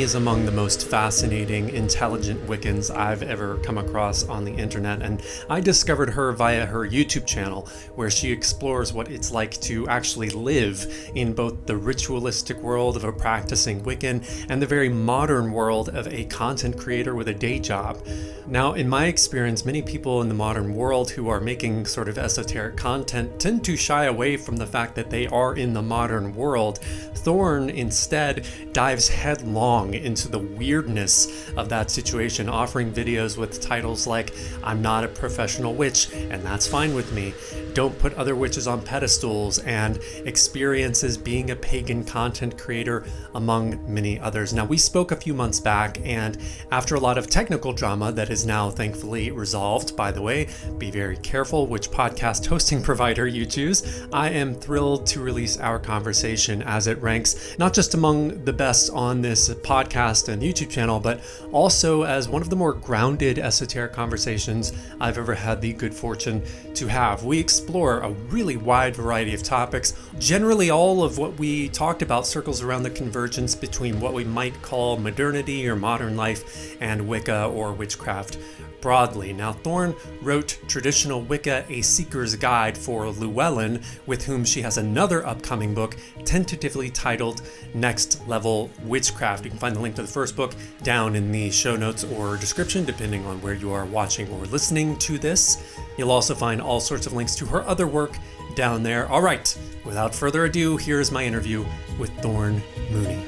is among the most fascinating, intelligent Wiccans I've ever come across on the internet, and I discovered her via her YouTube channel, where she explores what it's like to actually live in both the ritualistic world of a practicing Wiccan and the very modern world of a content creator with a day job. Now, in my experience, many people in the modern world who are making sort of esoteric content tend to shy away from the fact that they are in the modern world. Thorn instead dives headlong into the weirdness of that situation, offering videos with titles like "I'm not a professional witch and that's fine with me," "Don't put other witches on pedestals," and experiences being a pagan content creator, among many others. Now, we spoke a few months back, and after a lot of technical drama that is now thankfully resolved, by the way, be very careful which podcast hosting provider you choose, I am thrilled to release our conversation as it ranks not just among the best on this podcast and YouTube channel, but also as one of the more grounded esoteric conversations I've ever had the good fortune to have. We explore a really wide variety of topics. Generally, all of what we talked about circles around the convergence between what we might call modernity or modern life and Wicca or witchcraft broadly. Now, Thorn wrote Traditional Wicca, A Seeker's Guide for Llewellyn, with whom she has another upcoming book tentatively titled Next Level Witchcraft. You can find the link to the first book down in the show notes or description, depending on where you are watching or listening to this. You'll also find all sorts of links to her other work down there. All right, without further ado, here's my interview with Thorn Mooney.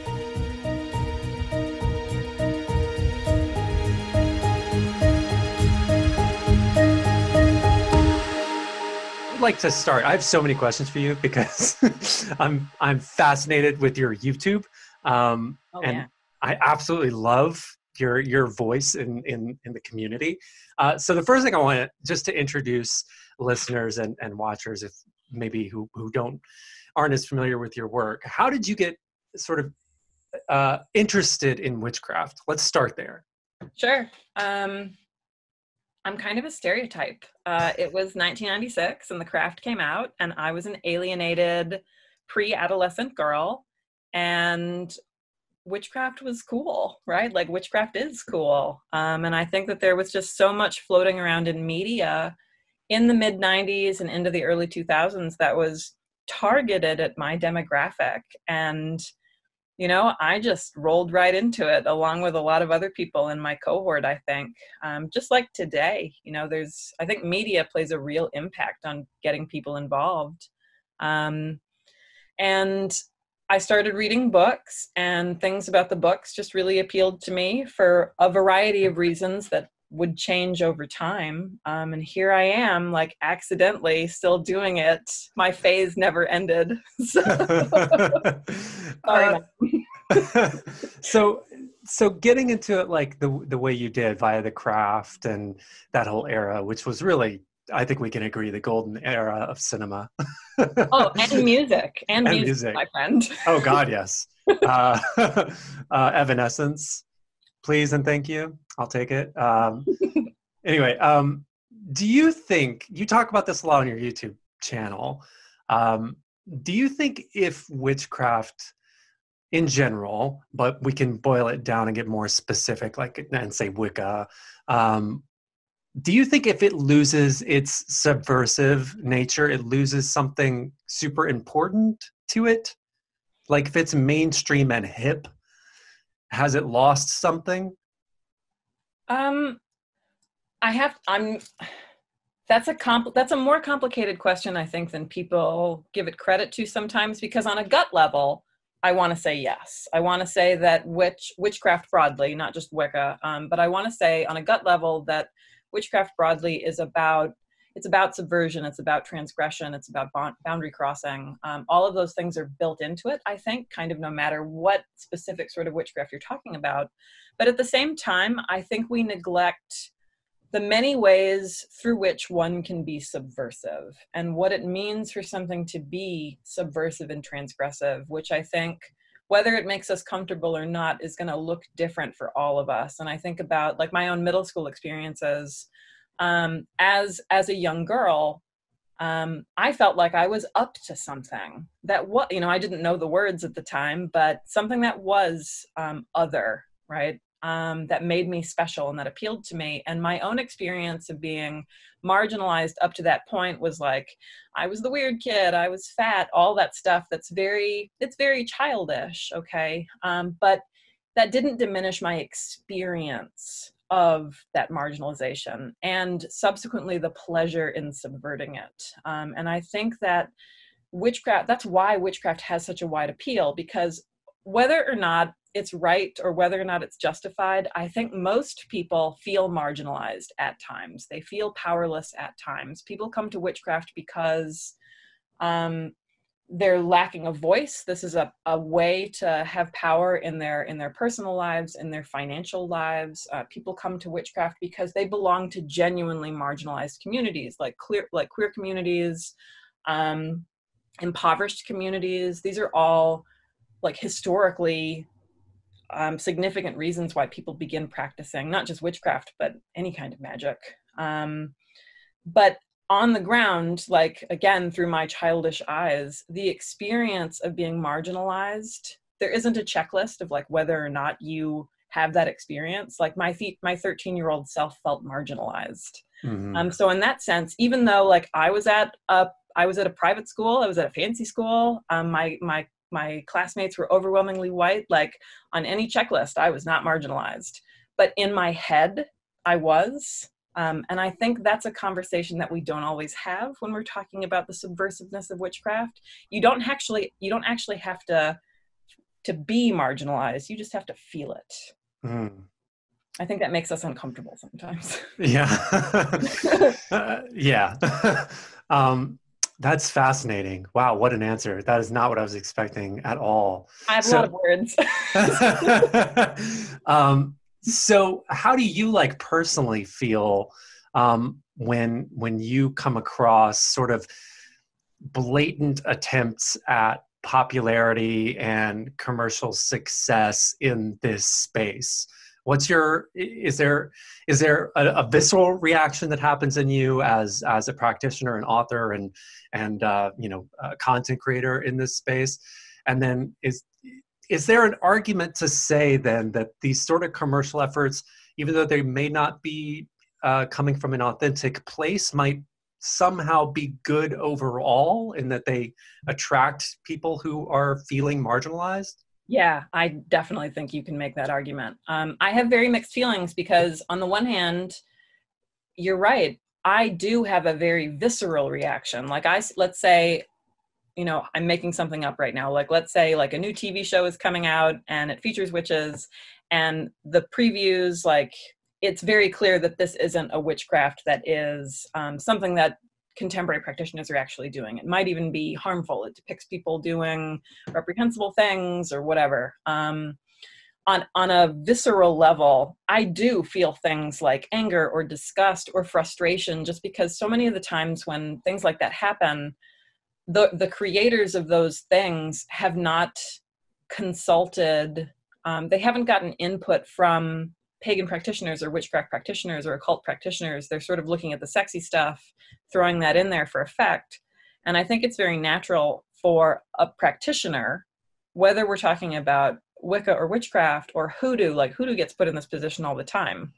Like to start. I have so many questions for you because I'm fascinated with your YouTube, and yeah. I absolutely love your voice in the community. So the first thing I want just to introduce listeners and watchers, if maybe who aren't as familiar with your work, how did you get sort of interested in witchcraft? Let's start there. Sure. I'm kind of a stereotype. It was 1996 and The Craft came out, and I was an alienated pre-adolescent girl, and witchcraft was cool, right? Like, witchcraft is cool. And I think that there was just so much floating around in media in the mid 90s and into the early 2000s that was targeted at my demographic. And you know, I just rolled right into it along with a lot of other people in my cohort, I think. Just like today, you know, I think media plays a real impact on getting people involved. And I started reading books, and things about the books just really appealed to me for a variety of reasons that would change over time. And here I am, like, accidentally still doing it. My phase never ended. So getting into it like the way you did via the craft and that whole era, which was really, I think we can agree, the golden era of cinema. Oh, and music, and music, my friend. Oh God, yes. Evanescence, please and thank you. I'll take it. Anyway, do you think, you talk about this a lot on your YouTube channel, do you think if witchcraft in general, but we can boil it down and get more specific, like, and say Wicca, do you think if it loses its subversive nature, it loses something super important to it? Like, if it's mainstream and hip, has it lost something? That's a more complicated question, I think, than people give it credit to sometimes, because on a gut level, I want to say yes. I want to say that witchcraft broadly, not just Wicca, but I want to say on a gut level that witchcraft broadly is about subversion, it's about transgression, it's about boundary crossing. All of those things are built into it, I think, kind of no matter what specific sort of witchcraft you're talking about. But at the same time, I think we neglect the many ways through which one can be subversive and what it means for something to be subversive and transgressive, which I think, whether it makes us comfortable or not, is going to look different for all of us. And I think about, like, my own middle school experiences. As a young girl, I felt like I was up to something that I didn't know the words at the time, but something that was other right? That made me special and that appealed to me. And my own experience of being marginalized up to that point was like, I was the weird kid, I was fat, all that stuff it's very childish, okay? But that didn't diminish my experience of that marginalization and subsequently the pleasure in subverting it. And I think that witchcraft, that's why witchcraft has such a wide appeal, because whether or not it's right or whether or not it's justified, I think most people feel marginalized at times. They feel powerless at times. People come to witchcraft because they're lacking a voice. This is a way to have power in their personal lives, in their financial lives. People come to witchcraft because they belong to genuinely marginalized communities, like queer communities, impoverished communities. These are all like historically significant reasons why people begin practicing not just witchcraft, but any kind of magic. But on the ground, like again, through my childish eyes, the experience of being marginalized, there isn't a checklist of like whether or not you have that experience. Like my 13-year-old self felt marginalized. Mm-hmm. So in that sense, even though like I was at a private school, I was at a fancy school, my classmates were overwhelmingly white, like on any checklist, I was not marginalized. But in my head, I was. And I think that's a conversation that we don't always have when we're talking about the subversiveness of witchcraft. You don't actually have to be marginalized. You just have to feel it. Mm. I think that makes us uncomfortable sometimes. Yeah. Yeah. That's fascinating. Wow, what an answer. That is not what I was expecting at all. I have a lot of words. So how do you like personally feel when you come across sort of blatant attempts at popularity and commercial success in this space? Is there a visceral reaction that happens in you as a practitioner and author and a content creator in this space? And then is there an argument to say then that these sort of commercial efforts, even though they may not be coming from an authentic place, might somehow be good overall in that they attract people who are feeling marginalized? Yeah, I definitely think you can make that argument. I have very mixed feelings because on the one hand, you're right. I do have a very visceral reaction. Like let's say, I'm making something up right now. Like, let's say like a new TV show is coming out and it features witches and the previews, like it's very clear that this isn't a witchcraft that is something that contemporary practitioners are actually doing. It might even be harmful. It depicts people doing reprehensible things or whatever. On a visceral level, I do feel things like anger or disgust or frustration, just because so many of the times when things like that happen, the creators of those things have not consulted, they haven't gotten input from pagan practitioners or witchcraft practitioners or occult practitioners. They're sort of looking at the sexy stuff, throwing that in there for effect. And I think it's very natural for a practitioner, whether we're talking about Wicca or witchcraft or hoodoo, like hoodoo gets put in this position all the time.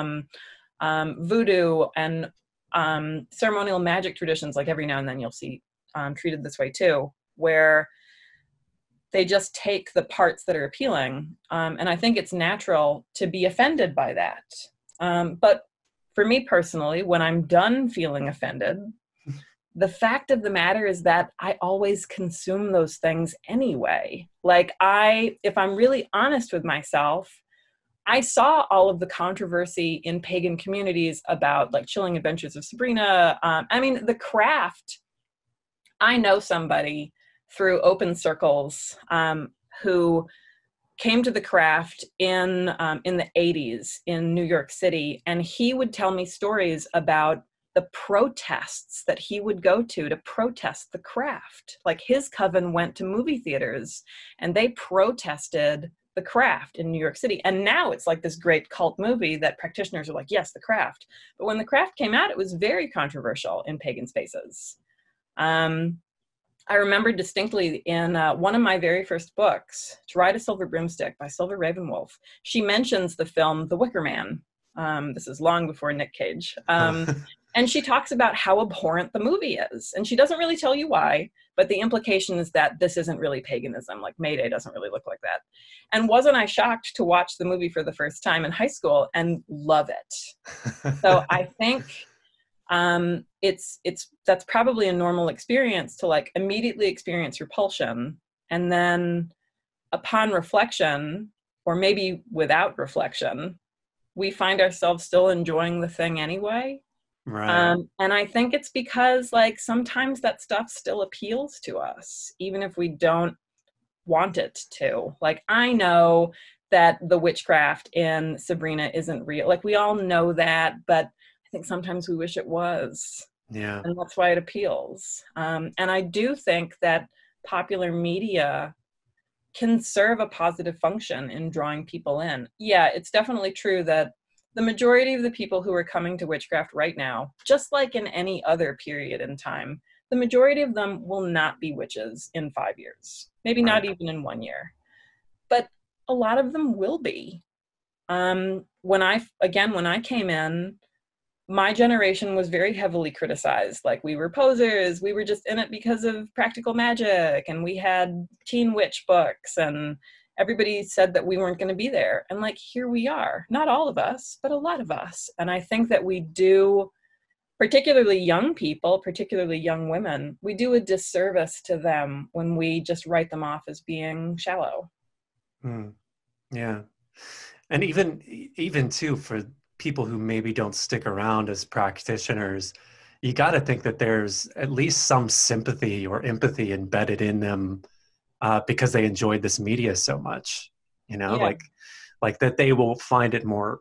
Voodoo and ceremonial magic traditions, like every now and then you'll see treated this way too, where they just take the parts that are appealing. And I think it's natural to be offended by that. But for me personally, when I'm done feeling offended, the fact of the matter is that I always consume those things anyway. Like if I'm really honest with myself, I saw all of the controversy in pagan communities about like Chilling Adventures of Sabrina. The craft, I know somebody through open circles who came to the craft in the 80s in New York City, and he would tell me stories about the protests that he would go to protest the craft. Like his coven went to movie theaters and they protested the craft in New York City. And now it's like this great cult movie that practitioners are like, yes, the craft. But when the craft came out, it was very controversial in pagan spaces. I remember distinctly in one of my very first books, To Ride a Silver Broomstick by Sylvia Ravenwolf, she mentions the film The Wicker Man. This is long before Nick Cage. And she talks about how abhorrent the movie is. And she doesn't really tell you why, but the implication is that this isn't really paganism. Like Mayday doesn't really look like that. And wasn't I shocked to watch the movie for the first time in high school and love it? So I think that's probably a normal experience to like immediately experience repulsion. And then upon reflection, or maybe without reflection, we find ourselves still enjoying the thing anyway. Right. And I think it's because like sometimes that stuff still appeals to us, even if we don't want it to. Like I know that the witchcraft in Sabrina isn't real. Like we all know that, but I think sometimes we wish it was. Yeah. And that's why it appeals. And I do think that popular media can serve a positive function in drawing people in. Yeah, it's definitely true that the majority of the people who are coming to witchcraft right now, just like in any other period in time, the majority of them will not be witches in 5 years, maybe not even in 1 year, but a lot of them will be. When I came in, my generation was very heavily criticized. Like we were posers, we were just in it because of practical magic, and we had teen witch books, and everybody said that we weren't going to be there. And like, here we are, not all of us, but a lot of us. And I think that we do, particularly young people, particularly young women, we do a disservice to them when we just write them off as being shallow. Yeah. And even too, for people who maybe don't stick around as practitioners, you got to think that there's at least some sympathy or empathy embedded in them because they enjoyed this media so much, like that they will find it more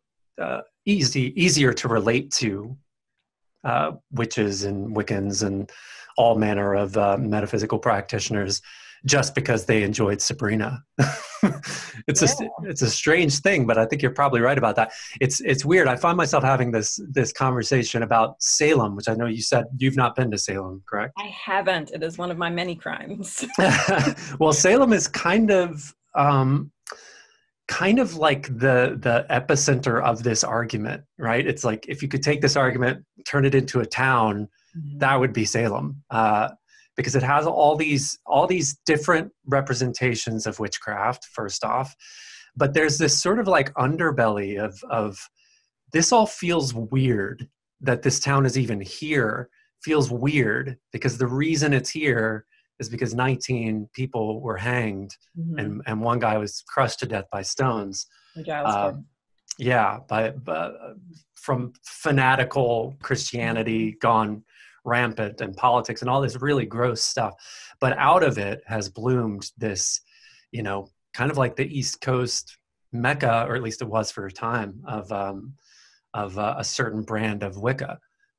easier to relate to witches and Wiccans and all manner of metaphysical practitioners just because they enjoyed Sabrina. It's a strange thing, but I think you're probably right about that. It's weird. I find myself having this conversation about Salem, which I know you said you've not been to Salem, correct? I haven't. It is one of my many crimes. Well, Salem is kind of like the epicenter of this argument, right? It's like if you could take this argument, turn it into a town, that would be Salem. Because it has all these different representations of witchcraft, first off, but there's this sort of like underbelly of this all feels weird, that this town is even here feels weird, because the reason it's here is because 19 people were hanged and one guy was crushed to death by stones. From fanatical Christianity gone rampant, and politics and all this really gross stuff. But out of it has bloomed this, kind of like the East Coast Mecca, or at least it was for a time, of a certain brand of Wicca.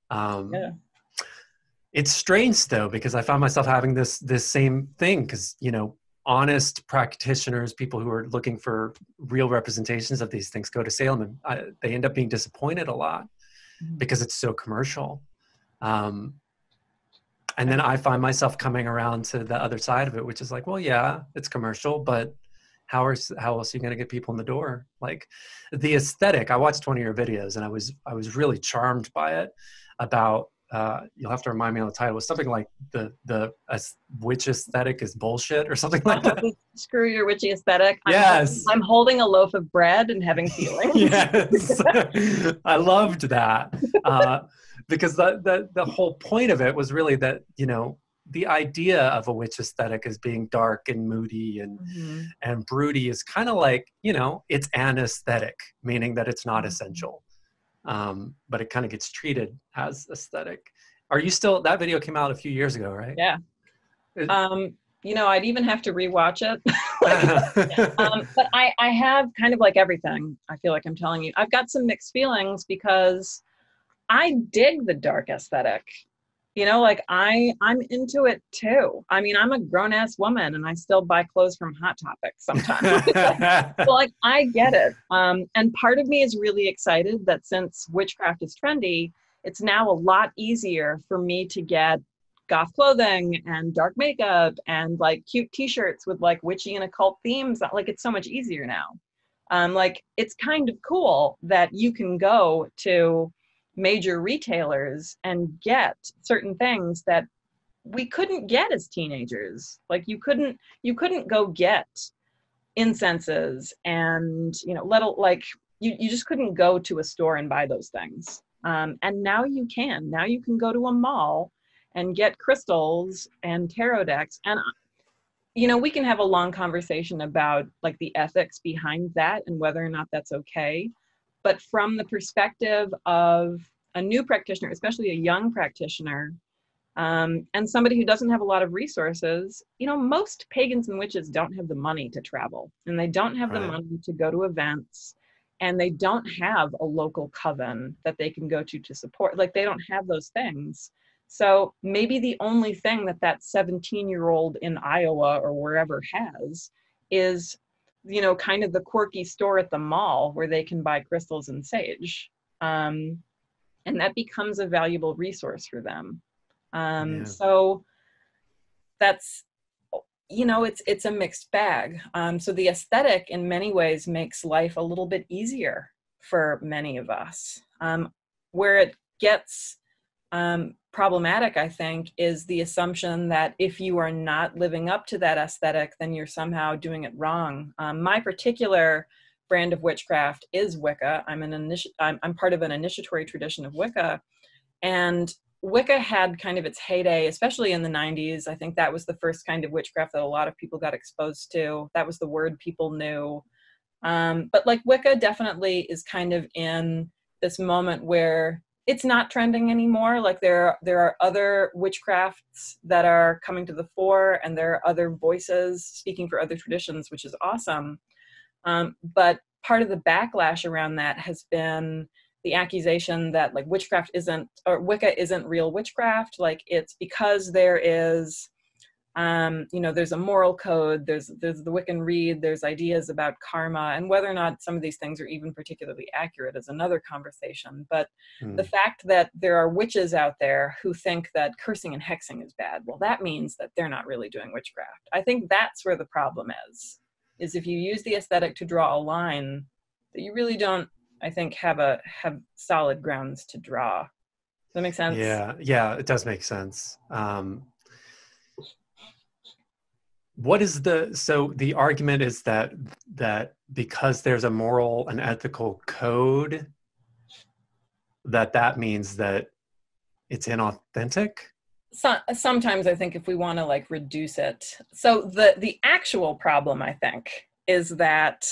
It's strange though, because I found myself having this same thing, because honest practitioners, people who are looking for real representations of these things, go to Salem, and they end up being disappointed a lot because it's so commercial. And then I find myself coming around to the other side of it, which is like, well, yeah, it's commercial, but how else are you going to get people in the door? Like the aesthetic, I watched one of your videos and I was really charmed by it. About, you'll have to remind me on the title, it was something like the witch aesthetic is bullshit or something like that. Screw your witchy aesthetic. I'm holding a loaf of bread and having feelings. Yes. I loved that. Because the whole point of it was really that, the idea of a witch aesthetic as being dark and moody and broody is kind of like, it's an aesthetic, meaning that it's not essential. But it kind of gets treated as aesthetic. Are you still, that video came out a few years ago, right? Yeah. I'd even have to rewatch it. But I have kind of like everything. I feel like I'm telling you, I've got some mixed feelings because I dig the dark aesthetic. I'm into it too. I mean, I'm a grown-ass woman and I still buy clothes from Hot Topic sometimes. So I get it. And part of me is really excited that since witchcraft is trendy, it's now a lot easier for me to get goth clothing and dark makeup and like cute t-shirts with like witchy and occult themes. Like it's so much easier now. Like it's kind of cool that you can go to major retailers and get certain things that we couldn't get as teenagers. Like you couldn't go get incenses and, you know, like you just couldn't go to a store and buy those things. And now you can. Now you can go to a mall and get crystals and tarot decks. And, you know, we can have a long conversation about like the ethics behind that and whether or not that's okay. But from the perspective of a new practitioner, especially a young practitioner, and somebody who doesn't have a lot of resources, you know, most pagans and witches don't have the money to travel, and they don't have the money to go to events, and they don't have a local coven that they can go to support. Like they don't have those things. So maybe the only thing that 17-year-old in Iowa or wherever has is, you know, kind of the quirky store at the mall where they can buy crystals and sage. And that becomes a valuable resource for them. So that's, you know, it's a mixed bag. So the aesthetic in many ways makes life a little bit easier for many of us. Where it gets problematic, I think, is the assumption that if you are not living up to that aesthetic, then you're somehow doing it wrong. My particular brand of witchcraft is Wicca. I'm part of an initiatory tradition of Wicca, and Wicca had kind of its heyday, especially in the 90s. I think that was the first kind of witchcraft that a lot of people got exposed to. That was the word people knew. But like Wicca definitely is kind of in this moment where it's not trending anymore. Like there are other witchcrafts that are coming to the fore, and there are other voices speaking for other traditions, which is awesome. But part of the backlash around that has been the accusation that like witchcraft isn't, or Wicca isn't real witchcraft. Like it's because there is, you know, there's a moral code, there's the Wiccan Rede, there's ideas about karma, and whether or not some of these things are even particularly accurate is another conversation. But the fact that there are witches out there who think that cursing and hexing is bad, well, that means that they're not really doing witchcraft. I think that's where the problem is if you use the aesthetic to draw a line that you really don't, I think, have solid grounds to draw. Does that make sense? Yeah, it does make sense. What is so the argument is that because there's a moral and ethical code, that means that it's inauthentic? Sometimes I think if we want to like reduce it. So the actual problem, I think, is that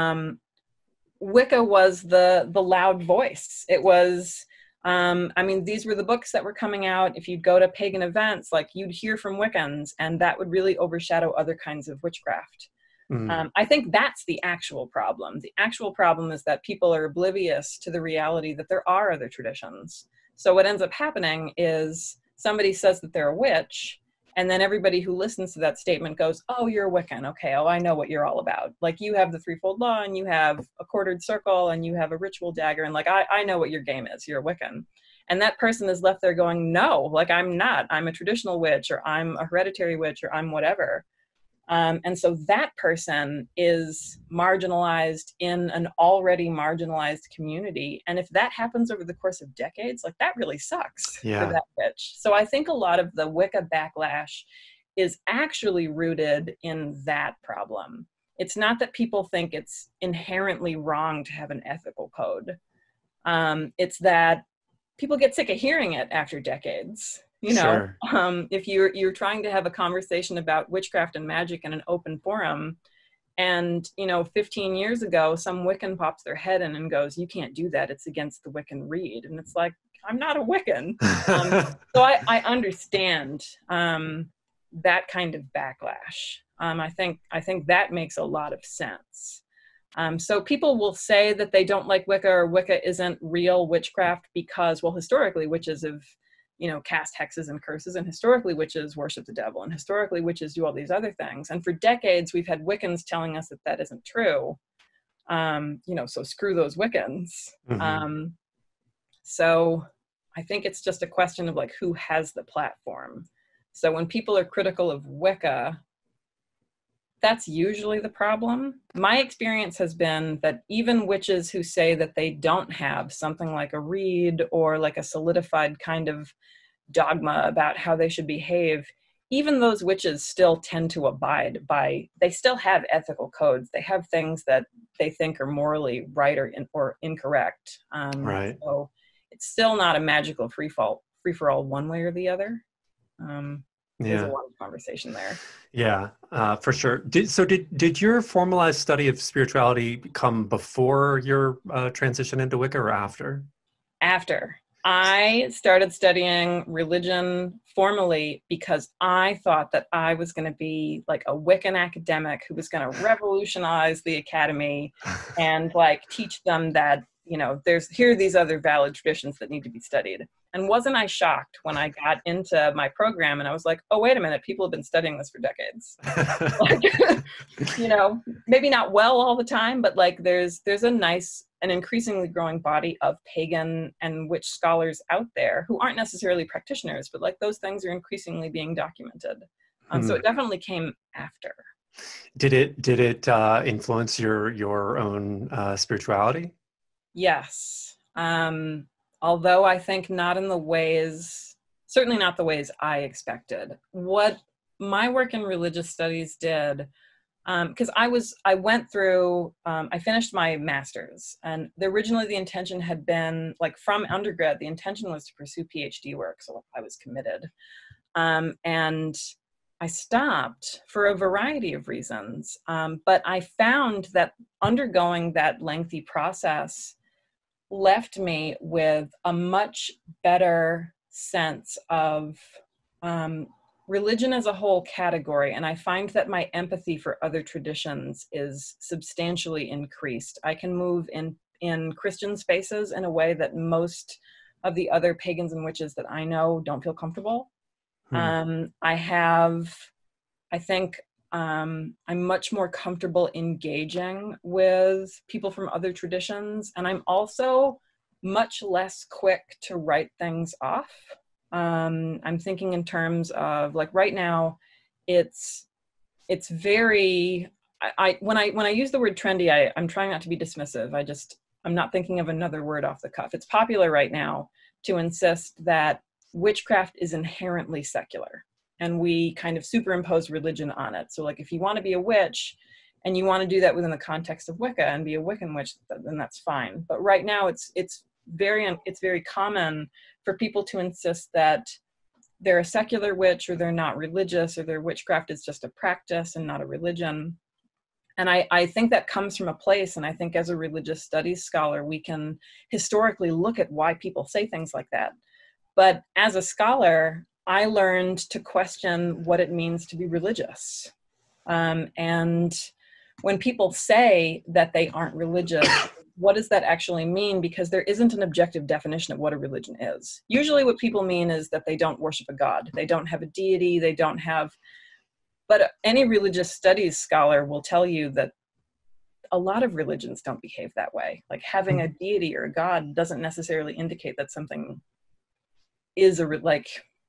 Wicca was the loud voice. It was, I mean, these were the books that were coming out. If you'd go to pagan events, like you'd hear from Wiccans, and that would really overshadow other kinds of witchcraft. I think that's the actual problem. The actual problem is that people are oblivious to the reality that there are other traditions. So what ends up happening is somebody says that they're a witch, and then everybody who listens to that statement goes, oh, you're a Wiccan. Okay, oh, I know what you're all about. Like you have the threefold law, and you have a quartered circle, and you have a ritual dagger, and like I know what your game is. You're a Wiccan. And that person is left there going, no, like I'm not. I'm a traditional witch, or I'm a hereditary witch, or I'm whatever. And so that person is marginalized in an already marginalized community. And if that happens over the course of decades, like that really sucks for that witch. So I think a lot of the Wicca backlash is actually rooted in that problem. It's not that people think it's inherently wrong to have an ethical code. It's that people get sick of hearing it after decades. You know, if you're trying to have a conversation about witchcraft and magic in an open forum, and, you know, 15 years ago, some Wiccan pops their head in and goes, you can't do that. It's against the Wiccan Rede. And it's like, I'm not a Wiccan. So I understand that kind of backlash. I think that makes a lot of sense. So people will say that they don't like Wicca, or Wicca isn't real witchcraft because, well, historically witches have, you know, cast hexes and curses, and historically witches worship the devil, and historically witches do all these other things. And for decades, we've had Wiccans telling us that that isn't true. You know, so screw those Wiccans. So I think it's just a question of like, who has the platform? So when people are critical of Wicca, that's usually the problem. My experience has been that even witches who say that they don't have something like a reed or like a solidified kind of dogma about how they should behave, even those witches still tend to abide by, they still have ethical codes. They have things that they think are morally right or incorrect. Right. So it's still not a magical free for all one way or the other. There's a Yeah. lot of conversation there. Yeah, for sure. Did your formalized study of spirituality come before your transition into Wicca or after? After. I started studying religion formally because I thought that I was going to be like a Wiccan academic who was going to revolutionize the academy and like teach them that, you know, here are these other valid traditions that need to be studied. And wasn't I shocked when I got into my program and I was like, oh, wait a minute, people have been studying this for decades. Like, you know, maybe not well all the time, but like there's a nice and increasingly growing body of pagan and witch scholars out there who aren't necessarily practitioners, but like those things are increasingly being documented. So it definitely came after. Did it influence your own spirituality? Yes. Although I think not in the ways, certainly not the ways I expected. What my work in religious studies did, because I went through, I finished my master's, and originally the intention had been, like from undergrad, the intention was to pursue PhD work, so I was committed. And I stopped for a variety of reasons, but I found that undergoing that lengthy process left me with a much better sense of religion as a whole category. And I find that my empathy for other traditions is substantially increased. I can move in Christian spaces in a way that most of the other pagans and witches that I know don't feel comfortable. I think I'm much more comfortable engaging with people from other traditions, and I'm also much less quick to write things off. I'm thinking in terms of like right now, it's very. When I use the word trendy, I'm trying not to be dismissive. I'm not thinking of another word off the cuff. It's popular right now to insist that witchcraft is inherently secular, and we kind of superimpose religion on it. So like if you want to be a witch and you want to do that within the context of Wicca and be a Wiccan witch, then that's fine. But right now it's very common for people to insist that they're a secular witch or they're not religious or their witchcraft is just a practice and not a religion. And I think that comes from a place, and I think as a religious studies scholar, we can historically look at why people say things like that. But as a scholar, I learned to question what it means to be religious. And when people say that they aren't religious, what does that actually mean? Because there isn't an objective definition of what a religion is. Usually what people mean is that they don't worship a god. They don't have a deity. They don't have... But any religious studies scholar will tell you that a lot of religions don't behave that way. Like having a deity or a god doesn't necessarily indicate that something is the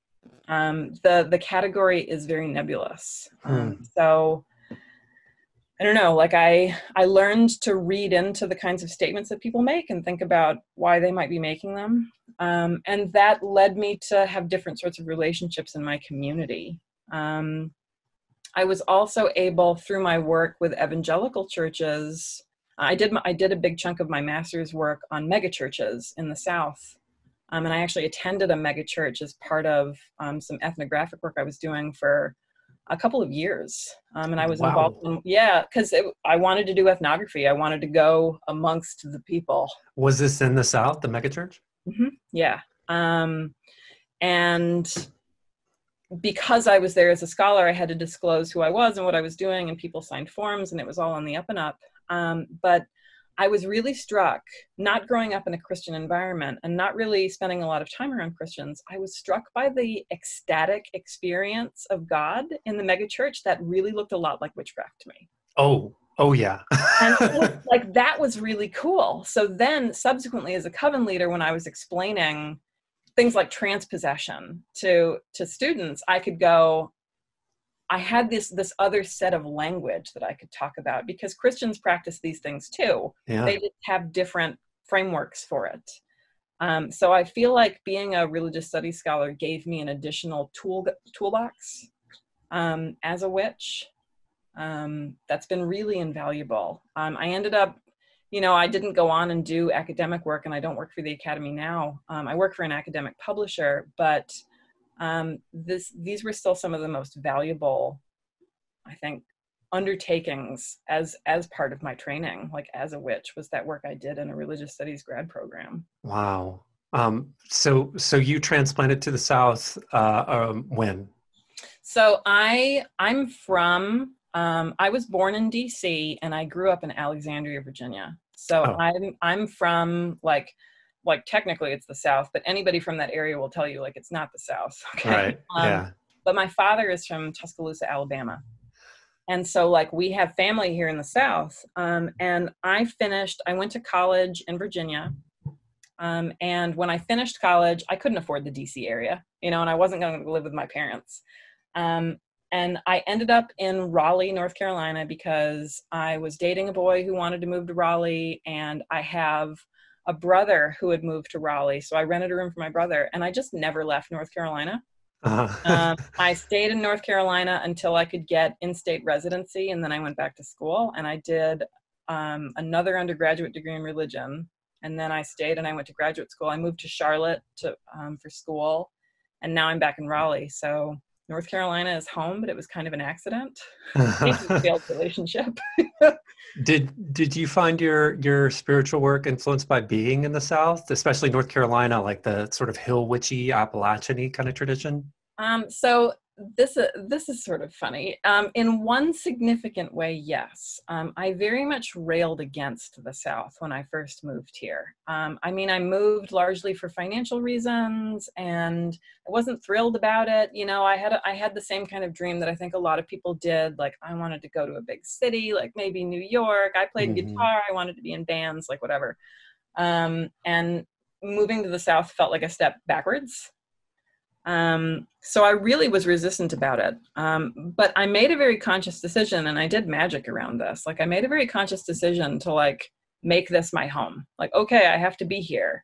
category is very nebulous. So I don't know, like I learned to read into the kinds of statements that people make and think about why they might be making them. And that led me to have different sorts of relationships in my community. I was also able, through my work with evangelical churches, I did a big chunk of my master's work on megachurches in the South. And I actually attended a megachurch as part of some ethnographic work I was doing for a couple of years. And I was involved in, because I wanted to do ethnography. I wanted to go amongst the people. Was this in the South, the megachurch? Yeah. And because I was there as a scholar, I had to disclose who I was and what I was doing, and people signed forms, and it was all on the up and up. But I was really struck, not growing up in a Christian environment and not really spending a lot of time around Christians, I was struck by the ecstatic experience of God in the megachurch that really looked a lot like witchcraft to me. Oh yeah. And so, like, that was really cool. So then subsequently as a coven leader, when I was explaining things like transpossession to students, I could go, I had this other set of language that I could talk about, because Christians practice these things too. Yeah. They just have different frameworks for it. So I feel like being a religious studies scholar gave me an additional toolbox as a witch. That's been really invaluable. I ended up, I didn't go on and do academic work, and I don't work for the academy now. I work for an academic publisher, but these were still some of the most valuable, I think, undertakings as part of my training, like as a witch, was that work I did in a religious studies grad program. Wow. So you transplanted to the South when? So I'm from, I was born in DC and I grew up in Alexandria, Virginia. So I'm from like technically it's the South, but anybody from that area will tell you like it's not the South. Okay. Right. Yeah. But my father is from Tuscaloosa, Alabama. And so like we have family here in the South. And I went to college in Virginia. And when I finished college, I couldn't afford the DC area, and I wasn't going to live with my parents. And I ended up in Raleigh, North Carolina, because I was dating a boy who wanted to move to Raleigh, and I have a brother who had moved to Raleigh. So I rented a room for my brother, and I just never left North Carolina. I stayed in North Carolina until I could get in-state residency, and then I went back to school, and I did another undergraduate degree in religion, and then I stayed and I went to graduate school. I moved to Charlotte for school, and now I'm back in Raleigh. So North Carolina is home, but it was kind of an accident. A failed relationship. Did you find your spiritual work influenced by being in the South, especially North Carolina, like the sort of hill witchy Appalachian-y kind of tradition? So this is sort of funny. In one significant way, yes. I very much railed against the South when I first moved here. I moved largely for financial reasons, and I wasn't thrilled about it. I had the same kind of dream that I think a lot of people did. Like, I wanted to go to a big city, like maybe New York. I played guitar. I wanted to be in bands, like whatever. And moving to the South felt like a step backwards. So I really was resistant about it. But I made a very conscious decision, and I did magic around this. Like, I made a very conscious decision to like make this my home. Like, okay, I have to be here.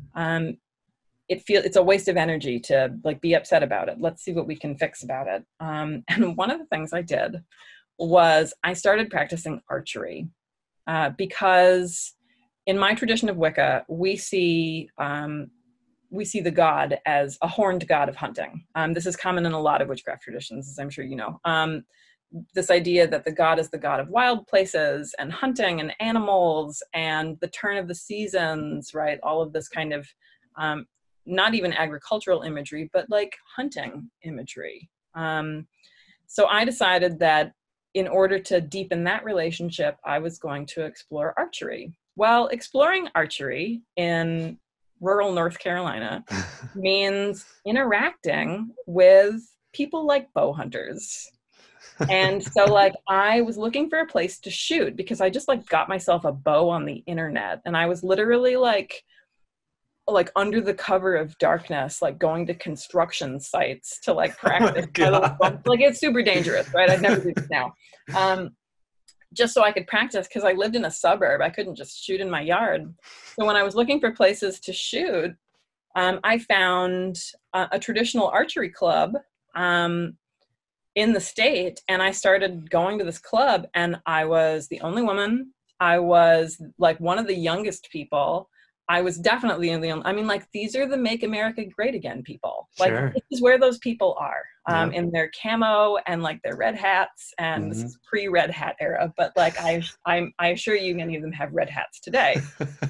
It's a waste of energy to like be upset about it. Let's see what we can fix about it. And one of the things I did was I started practicing archery, because in my tradition of Wicca, we see the god as a horned god of hunting. This is common in a lot of witchcraft traditions, as I'm sure you know. This idea that the god is the god of wild places and hunting and animals and the turn of the seasons, right? All of this kind of, not even agricultural imagery, but like hunting imagery. So I decided that in order to deepen that relationship, I was going to explore archery. Well, exploring archery in rural North Carolina means interacting with people like bow hunters. And so like I was looking for a place to shoot, because I just like got myself a bow on the internet, and I was literally like under the cover of darkness, like going to construction sites to like practice. Like, it's super dangerous, right? I'd never do this now. Just so I could practice, because I lived in a suburb. I couldn't just shoot in my yard. So when I was looking for places to shoot, I found a traditional archery club in the state, and I started going to this club, and I was the only woman. I was like one of the youngest people. I was definitely in these are the Make America Great Again people. Like, sure. This is where those people are, in their camo and like their red hats, and this is pre-red hat era, but like I assure you many of them have red hats today.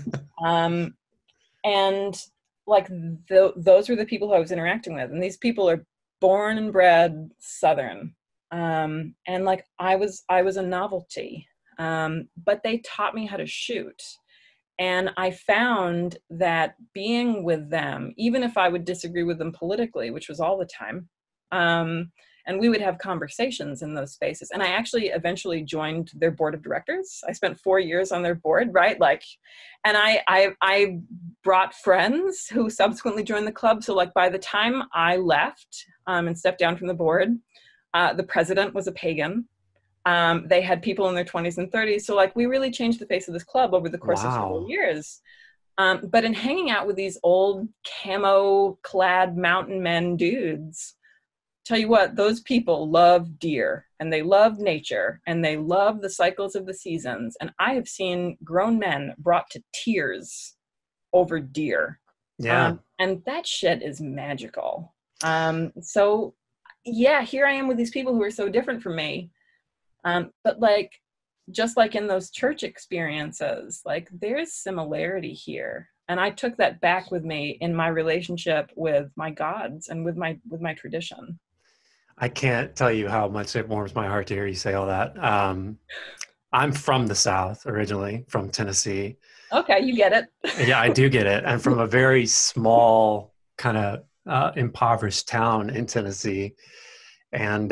And like those were the people who I was interacting with, and these people are born and bred Southern, and like I was a novelty, but they taught me how to shoot. And I found that being with them, even if I would disagree with them politically, which was all the time, and and we would have conversations in those spaces. And I actually eventually joined their board of directors. I spent 4 years on their board, right? Like, and I brought friends who subsequently joined the club. So like by the time I left and stepped down from the board, the president was a pagan. They had people in their 20s and 30s. So like we really changed the face of this club over the course of several years. But in hanging out with these old camo clad mountain men dudes, tell you what, those people love deer and they love nature and they love the cycles of the seasons. And I have seen grown men brought to tears over deer. Yeah. And that shit is magical. So yeah, here I am with these people who are so different from me. But like, just like in those church experiences, like there's similarity here. And I took that back with me in my relationship with my gods and with my tradition. I can't tell you how much it warms my heart to hear you say all that. I'm from the South originally, from Tennessee. Okay, you get it. Yeah, I do get it. I'm from a very small, kind of impoverished town in Tennessee. And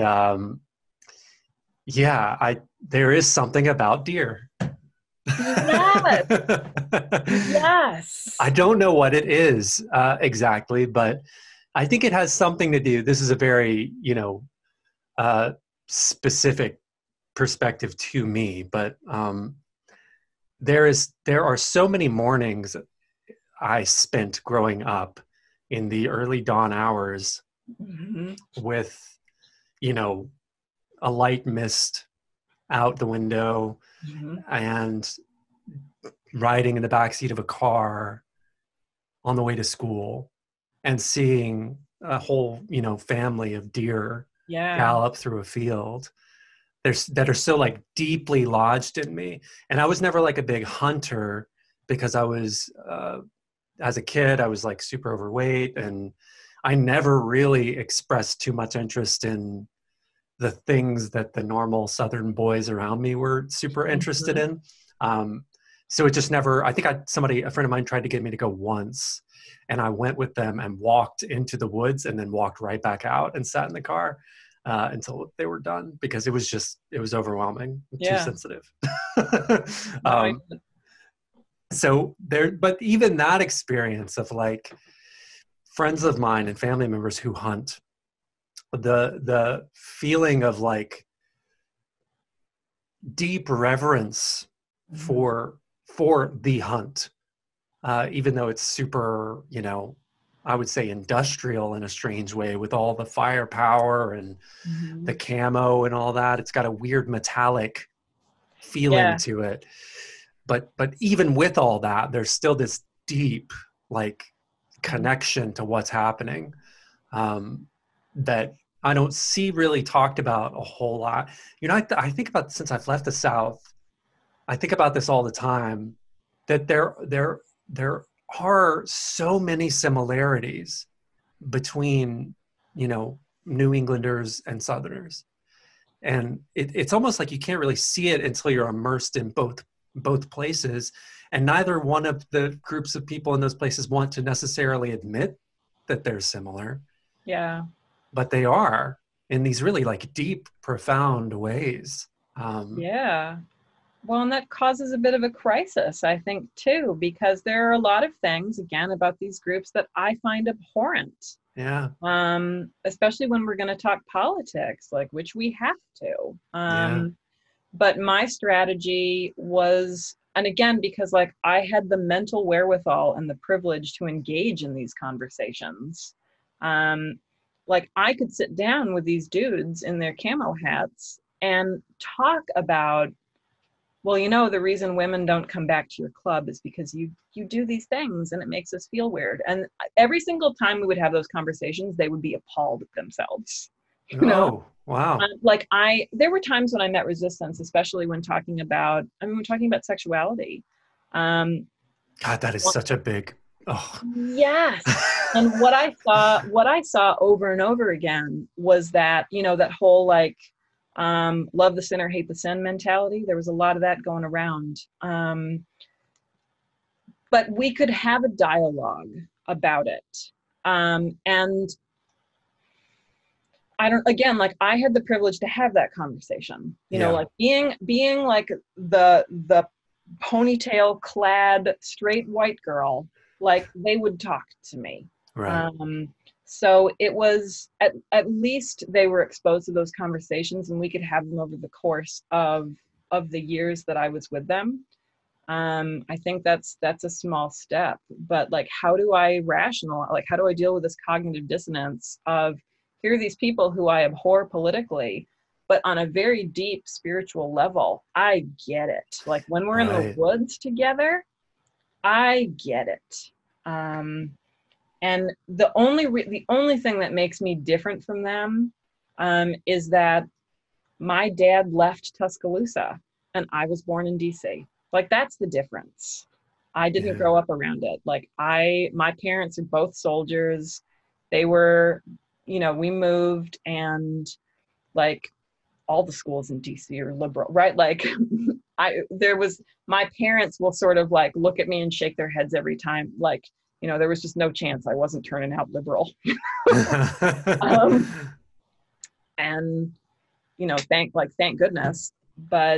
there is something about deer. Yes. Yes. I don't know what it is exactly, but I think it has something to do. This is a very, specific perspective to me, but there are so many mornings I spent growing up in the early dawn hours with, a light mist out the window and riding in the backseat of a car on the way to school and seeing a whole, family of deer gallop through a field. That are so like deeply lodged in me. And I was never like a big hunter because I was, as a kid, I was like super overweight and I never really expressed too much interest in the things that the normal Southern boys around me were super interested in. So it just never, I think a friend of mine tried to get me to go once and I went with them and walked into the woods and then walked right back out and sat in the car until they were done because it was overwhelming, too sensitive. But even that experience of like friends of mine and family members who hunt, the feeling of like deep reverence for the hunt, even though it's super, I would say industrial in a strange way with all the firepower and the camo and all that. It's got a weird metallic feeling to it. But even with all that, there's still this deep like connection to what's happening that I don't see really talked about a whole lot. I think about, since I've left the South, I think about this all the time, that there are so many similarities between, New Englanders and Southerners. And it's almost like you can't really see it until you're immersed in both places. And neither one of the groups of people in those places want to necessarily admit that they're similar. Yeah. But they are in these really like deep, profound ways. Well, and that causes a bit of a crisis, I think, too, because there are a lot of things, again, about these groups that I find abhorrent. Yeah. Especially when we're going to talk politics, like, which we have to. But my strategy was, and again, because like I had the mental wherewithal and the privilege to engage in these conversations. Like I could sit down with these dudes in their camo hats and talk about, well, the reason women don't come back to your club is because you do these things and it makes us feel weird. And every single time we would have those conversations, they would be appalled at themselves. Oh, wow. There were times when I met resistance, especially when talking about sexuality. God, that is such a big, Yes. And what I saw over and over again was that, that whole like, love the sinner, hate the sin mentality. There was a lot of that going around. But we could have a dialogue about it. And I don't, again, like I had the privilege to have that conversation, you know, Yeah. like being like the ponytail clad straight white girl, like they would talk to me. Right. Um, so it was at least they were exposed to those conversations and we could have them over the course of the years that I was with them. I think that's a small step, but like, how do I rationalize, like, how do I deal with this cognitive dissonance of here are these people who I abhor politically, but on a very deep spiritual level, I get it. Like when we're in the Right. woods together, I get it. And the only thing that makes me different from them is that my dad left Tuscaloosa and I was born in DC. Like that's the difference. I didn't Yeah. grow up around it. Like my parents are both soldiers. They were, you know, we moved and like all the schools in DC are liberal, right? Like my parents will sort of like look at me and shake their heads every time. Like, you know, there was just no chance I wasn't turning out liberal. um, and you know, thank goodness. But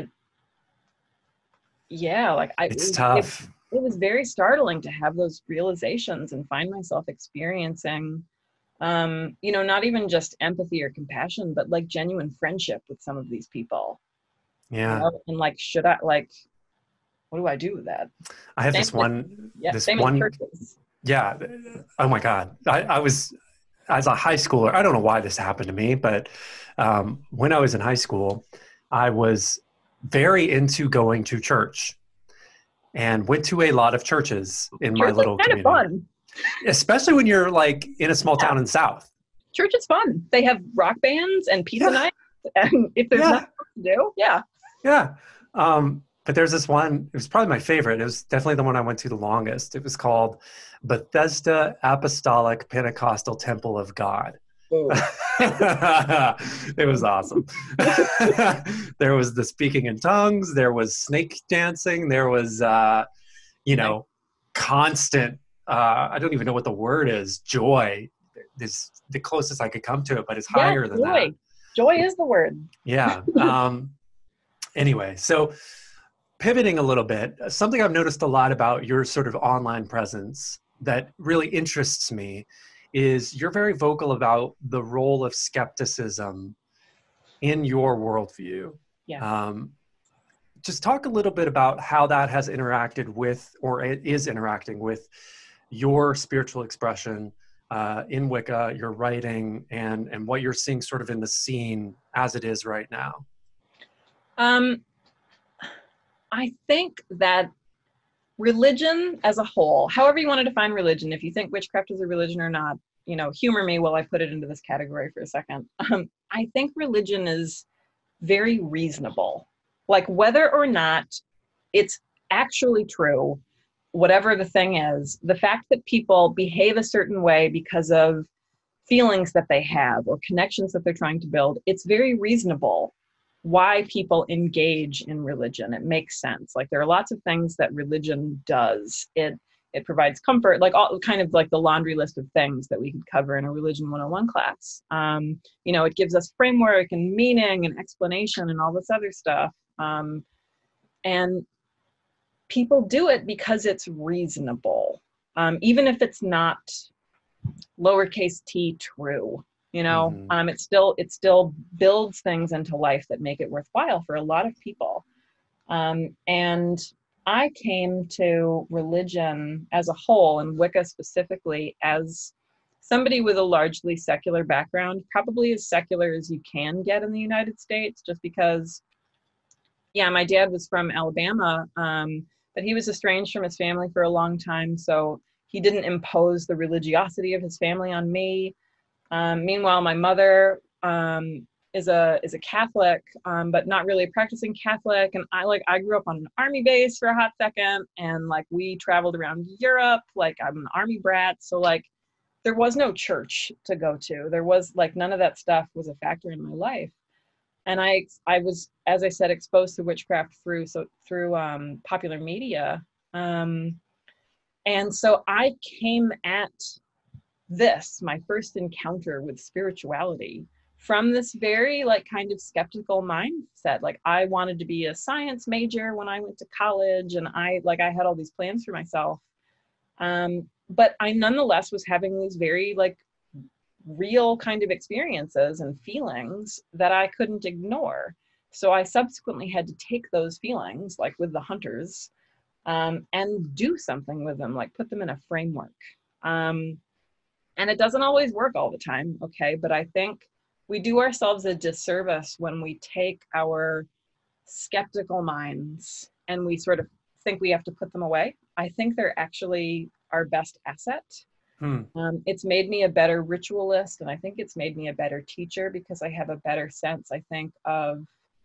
yeah, like It's tough. it was very startling to have those realizations and find myself experiencing, you know, not even just empathy or compassion, but like genuine friendship with some of these people, you Yeah. know, and like, should I, like, what do I do with that? I have Same, like, yeah, this same in one, churches. yeah. Oh my God. I was, as a high schooler, I don't know why this happened to me, but when I was in high school, I was very into going to church and went to a lot of churches in my Church is little kind of community, fun. especially when you're like in a small Yeah, town in the South. church is fun. They have rock bands and pizza Yeah. nights, and if there's Yeah. nothing else to do, yeah. Yeah. But there's this one, it was probably my favorite. It was definitely the one I went to the longest. It was called Bethesda Apostolic Pentecostal Temple of God. Oh. It was awesome. There was the speaking in tongues, there was snake dancing, there was, you Nice. know, constant, I don't even know what the word is, joy. This the closest I could come to it, but it's Yeah, higher than that. joy. Joy is the word. Yeah. Anyway, so pivoting a little bit, something I've noticed a lot about your sort of online presence that really interests me is you're very vocal about the role of skepticism in your worldview. Yeah. Um, just talk a little bit about how that has interacted with, or it is interacting with, your spiritual expression in Wicca, your writing, and what you're seeing sort of in the scene as it is right now. Um, I think that religion as a whole, however you want to define religion, if you think witchcraft is a religion or not, you know, humor me while I put it into this category for a second. I think religion is very reasonable. Like whether or not it's actually true, whatever the thing is, the fact that people behave a certain way because of feelings that they have or connections that they're trying to build, it's very reasonable why people engage in religion. It makes sense. Like there are lots of things that religion does. It provides comfort, like all kind of like the laundry list of things that we could cover in a religion 101 class. You know, it gives us framework and meaning and explanation and all this other stuff. And people do it because it's reasonable, even if it's not lowercase t true. You know, Mm-hmm. it still builds things into life that make it worthwhile for a lot of people. And I came to religion as a whole, and Wicca specifically, as somebody with a largely secular background, probably as secular as you can get in the United States, just because, yeah, my dad was from Alabama, but he was estranged from his family for a long time, so he didn't impose the religiosity of his family on me. Meanwhile, my mother is a Catholic, but not really a practicing Catholic. And I grew up on an army base for a hot second, and like we traveled around Europe. Like I'm an army brat, so like there was no church to go to. There was like none of that stuff was a factor in my life. And I was, as I said, exposed to witchcraft through popular media. And so I came at this, my first encounter with spirituality, from this very like kind of skeptical mindset. Like I wanted to be a science major when I went to college, and I had all these plans for myself. But I nonetheless was having these very like real kind of experiences and feelings that I couldn't ignore. So I subsequently had to take those feelings, like with the hunters, and do something with them, like put them in a framework. And it doesn't always work all the time, okay? But I think we do ourselves a disservice when we take our skeptical minds and we sort of think we have to put them away. I think they're actually our best asset. It's made me a better ritualist, and I think it's made me a better teacher because I have a better sense, I think, of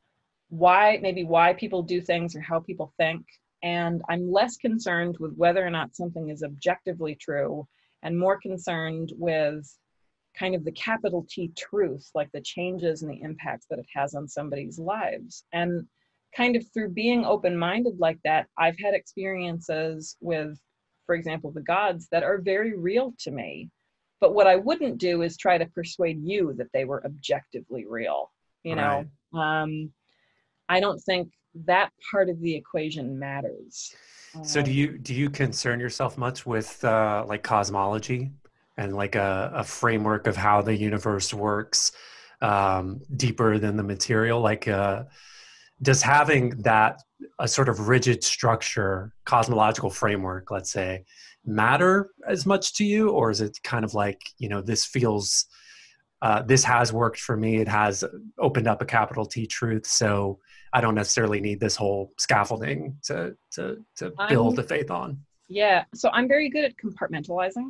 why people do things or how people think. And I'm less concerned with whether or not something is objectively true and more concerned with kind of the capital T truth, like the changes and the impacts that it has on somebody's lives. And kind of through being open-minded like that, I've had experiences with, for example, the gods that are very real to me. But what I wouldn't do is try to persuade you that they were objectively real. You know, I don't think that part of the equation matters. So do you concern yourself much with like cosmology and like a framework of how the universe works deeper than the material? Like does having that a sort of rigid structure, cosmological framework, let's say, matter as much to you? Or is it kind of like, you know, this feels, this has worked for me. It has opened up a capital T truth. So I don't necessarily need this whole scaffolding to build the faith on. Yeah. So I'm very good at compartmentalizing.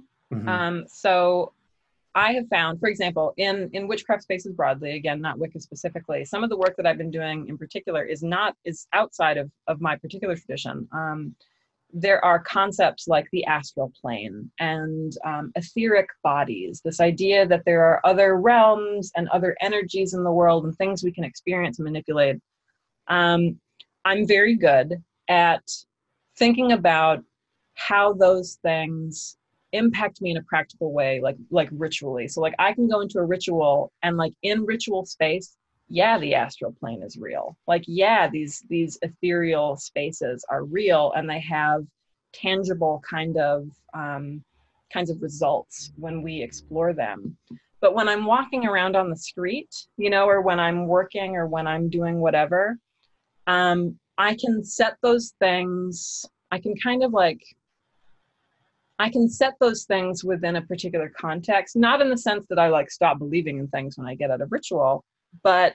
So I have found, for example, in witchcraft spaces broadly, again, not Wicca specifically, some of the work that I've been doing in particular is outside of my particular tradition. There are concepts like the astral plane and etheric bodies, this idea that there are other realms and other energies in the world and things we can experience and manipulate. I'm very good at thinking about how those things impact me in a practical way, like ritually. So like I can go into a ritual and like in ritual space, yeah, the astral plane is real. Like, yeah, these ethereal spaces are real and they have tangible kinds of results when we explore them. But when I'm walking around on the street, you know, or when I'm working or when I'm doing whatever, I can set those things, I can set those things within a particular context, not in the sense that I like stop believing in things when I get out of ritual, but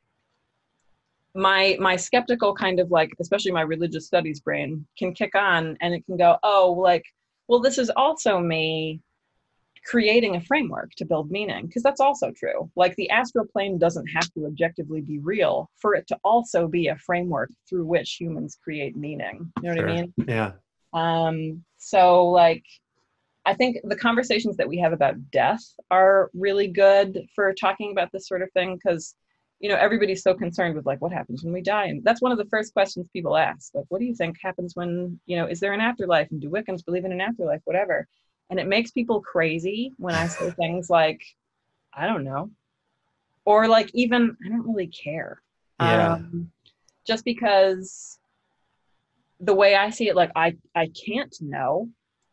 my skeptical kind of like, especially my religious studies brain can kick on and it can go, oh, like, well, this is also me creating a framework to build meaning, because that's also true. Like the astral plane doesn't have to objectively be real for it to also be a framework through which humans create meaning. You know what I mean? Yeah. So like, I think the conversations that we have about death are really good for talking about this sort of thing, because, you know, everybody's so concerned with like, what happens when we die? And that's one of the first questions people ask. Like, what do you think happens when, you know, is there an afterlife? And do Wiccans believe in an afterlife? Whatever. And it makes people crazy when I say things like, I don't know. Or like, even, I don't really care. Yeah. Just because the way I see it, like, I can't know.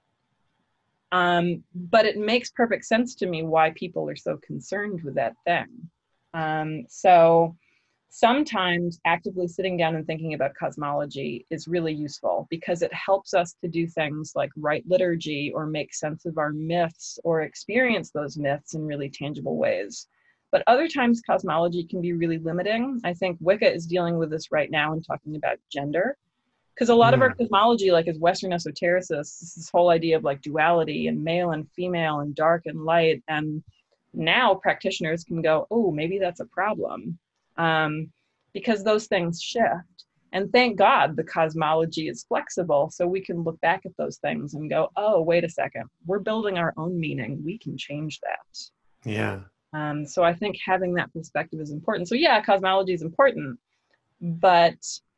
But it makes perfect sense to me why people are so concerned with that thing. So sometimes actively sitting down and thinking about cosmology is really useful because it helps us to do things like write liturgy or make sense of our myths or experience those myths in really tangible ways. But other times cosmology can be really limiting. I think Wicca is dealing with this right now and talking about gender. Because a lot of our cosmology, like as Western esotericists, is this whole idea of like duality and male and female and dark and light. And now practitioners can go, oh, maybe that's a problem, because those things shift. And thank God the cosmology is flexible, so we can look back at those things and go, oh, wait a second, we're building our own meaning. We can change that. Yeah. So I think having that perspective is important. So yeah, cosmology is important, but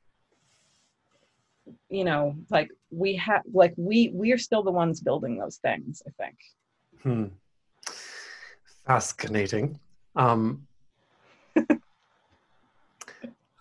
you know, like we are still the ones building those things, I think. Fascinating.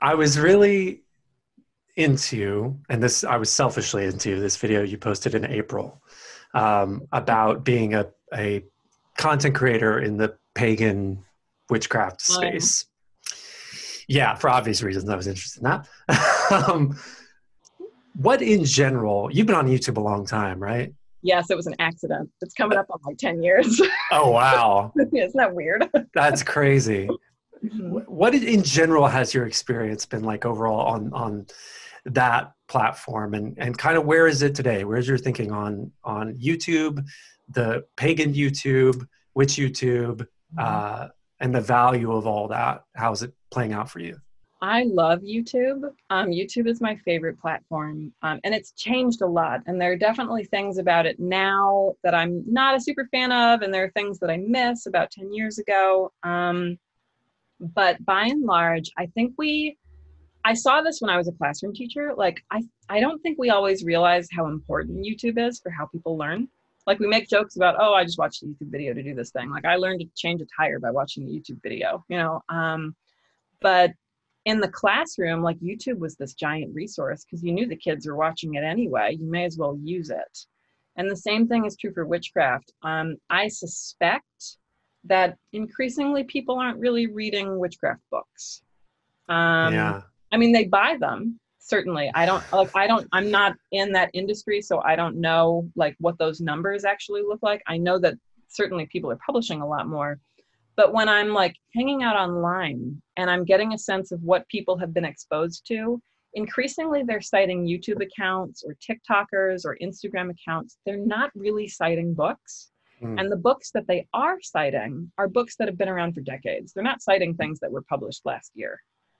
I was really into, and this I was selfishly into this video you posted in April about being a content creator in the pagan witchcraft space. Yeah, for obvious reasons, I was interested in that. What in general, you've been on YouTube a long time, right? Yes, it was an accident. It's coming up on like 10 years. Oh, wow. Isn't that weird? That's crazy. Mm-hmm. What in general has your experience been like overall on that platform, and kind of where is it today? Where's your thinking on YouTube, the pagan YouTube, witch YouTube, and the value of all that? How is it playing out for you? I love YouTube. YouTube is my favorite platform, and it's changed a lot. And there are definitely things about it now that I'm not a super fan of, and there are things that I miss about 10 years ago. But by and large, I think I saw this when I was a classroom teacher. Like, I don't think we always realize how important YouTube is for how people learn. Like, we make jokes about, oh, I just watched a YouTube video to do this thing. Like, I learned to change a tire by watching a YouTube video, you know? But in the classroom, like, YouTube was this giant resource because you knew the kids were watching it anyway. You may as well use it. And the same thing is true for witchcraft. I suspect that increasingly people aren't really reading witchcraft books. Yeah. I mean, they buy them, certainly. I'm not in that industry, so I don't know like what those numbers actually look like. I know that certainly people are publishing a lot more. But when I'm like hanging out online and I'm getting a sense of what people have been exposed to, increasingly they're citing YouTube accounts or TikTokers or Instagram accounts. They're not really citing books. And the books that they are citing are books that have been around for decades. They're not citing things that were published last year.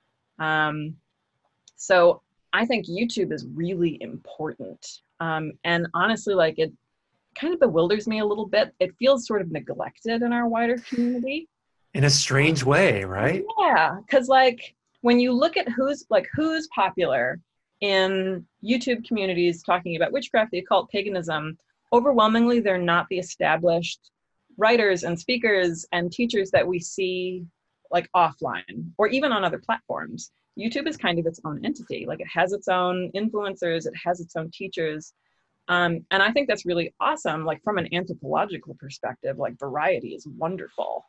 So I think YouTube is really important. And honestly, like, it kind of bewilders me a little bit. It feels sort of neglected in our wider community. In a strange way, right? Yeah, because like when you look at who's popular in YouTube communities talking about witchcraft, the occult, paganism, overwhelmingly they're not the established writers and speakers and teachers that we see like offline or even on other platforms. YouTube is kind of its own entity. Like, it has its own influencers, it has its own teachers. And I think that's really awesome. Like, from an anthropological perspective, like, variety is wonderful.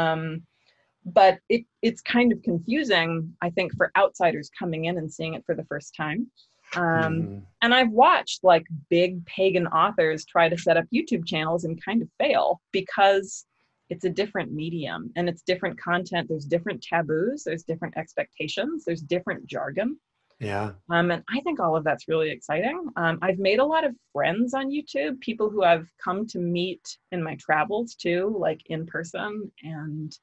But it's kind of confusing, I think, for outsiders coming in and seeing it for the first time. And I've watched like big pagan authors try to set up YouTube channels and kind of fail because it's a different medium and it's different content. There's different taboos, there's different expectations, there's different jargon. Yeah. And I think all of that's really exciting. I've made a lot of friends on YouTube, people who I've come to meet in my travels too, like in person. And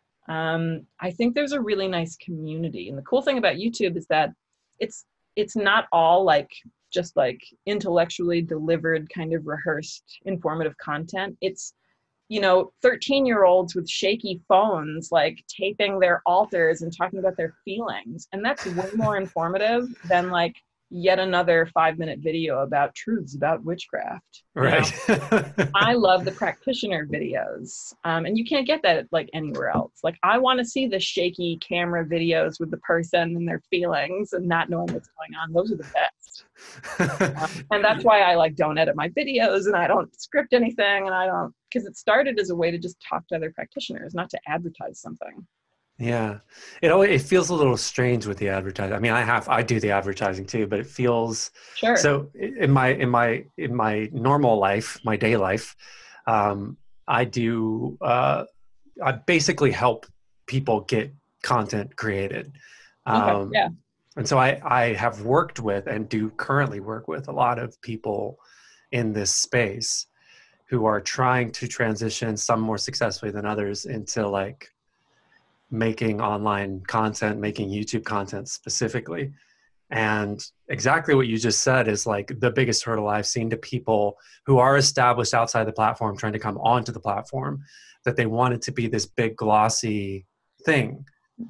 I think there's a really nice community. And the cool thing about YouTube is that it's not all like just like intellectually delivered kind of rehearsed informative content. It's, 13-year-olds with shaky phones, like taping their altars and talking about their feelings. And that's way more informative than like yet another 5-minute video about truths about witchcraft. Right. I love the practitioner videos. And you can't get that like anywhere else. Like, I want to see the shaky camera videos with the person and their feelings and not knowing what's going on. Those are the best. And that's why I like don't edit my videos and I don't script anything, and because it started as a way to just talk to other practitioners, not to advertise something. Yeah, it feels a little strange with the advertising. I mean, I do the advertising too, but it feels sure. So in my normal life, my day life, I basically help people get content created. Okay, yeah. And so I have worked with and do currently work with a lot of people in this space who are trying to transition, some more successfully than others, into like making online content, making YouTube content specifically. And exactly what you just said is like the biggest hurdle I've seen to people who are established outside the platform trying to come onto the platform, that they want it to be this big glossy thing.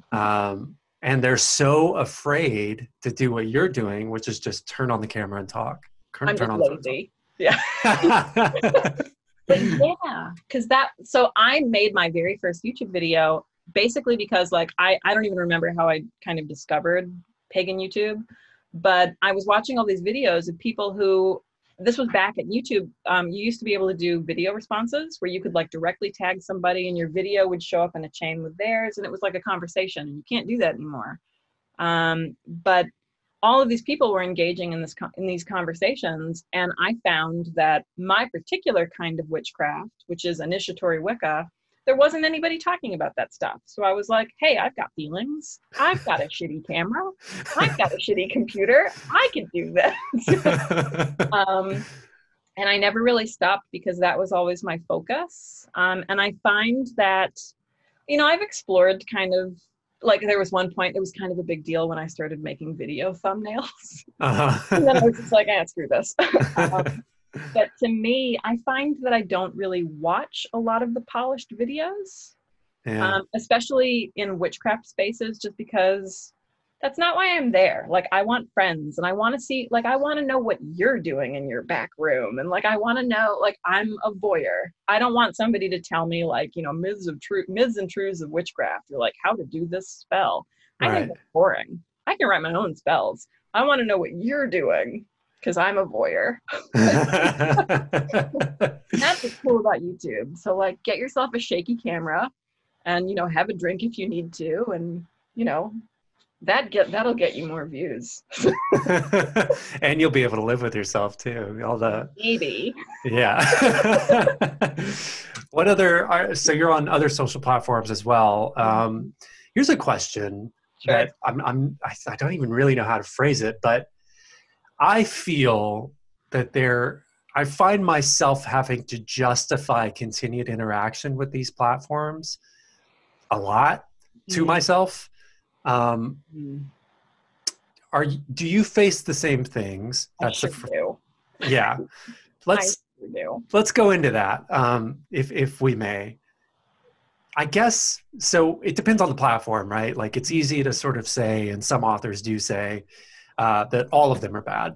And they're so afraid to do what you're doing, which is just turn on the camera and talk. I'm just lazy. Yeah. But yeah, because so I made my very first YouTube video basically because like, I don't even remember how I kind of discovered pagan YouTube, but I was watching all these videos of people who, this was back at YouTube. You used to be able to do video responses where you could like directly tag somebody and your video would show up in a chain with theirs. And it was like a conversation, and you can't do that anymore. But all of these people were engaging in these conversations. And I found that my particular kind of witchcraft, which is initiatory Wicca, there wasn't anybody talking about that stuff. So I was like, hey, I've got feelings. I've got a shitty camera. I've got a shitty computer. I can do this. And I never really stopped because that was always my focus. And I find that, you know, I've explored kind of, like there was one point, it was kind of a big deal when I started making video thumbnails. And then I was just like, screw this. But to me, I find that I don't really watch a lot of the polished videos, especially in witchcraft spaces, just because that's not why I'm there. Like, I want friends, and I want to see, like, I want to know what you're doing in your back room. And like, I want to know, like, I'm a voyeur. I don't want somebody to tell me, like, you know, myths and truths of witchcraft, or like how to do this spell. I think that's boring. I can write my own spells. I want to know what you're doing, because I'm a voyeur. That's what's cool about YouTube. So like, get yourself a shaky camera and, you know, have a drink if you need to. And, you know, that'll get you more views. And you'll be able to live with yourself too. Maybe. Yeah. What other, so you're on other social platforms as well. Here's a question that I don't even really know how to phrase it, but I feel that I find myself having to justify continued interaction with these platforms a lot to myself. Do you face the same things? That's yeah. Let's go into that. If we may. I guess, so it depends on the platform, right? Like, it's easy to sort of say, and some authors do say, that all of them are bad.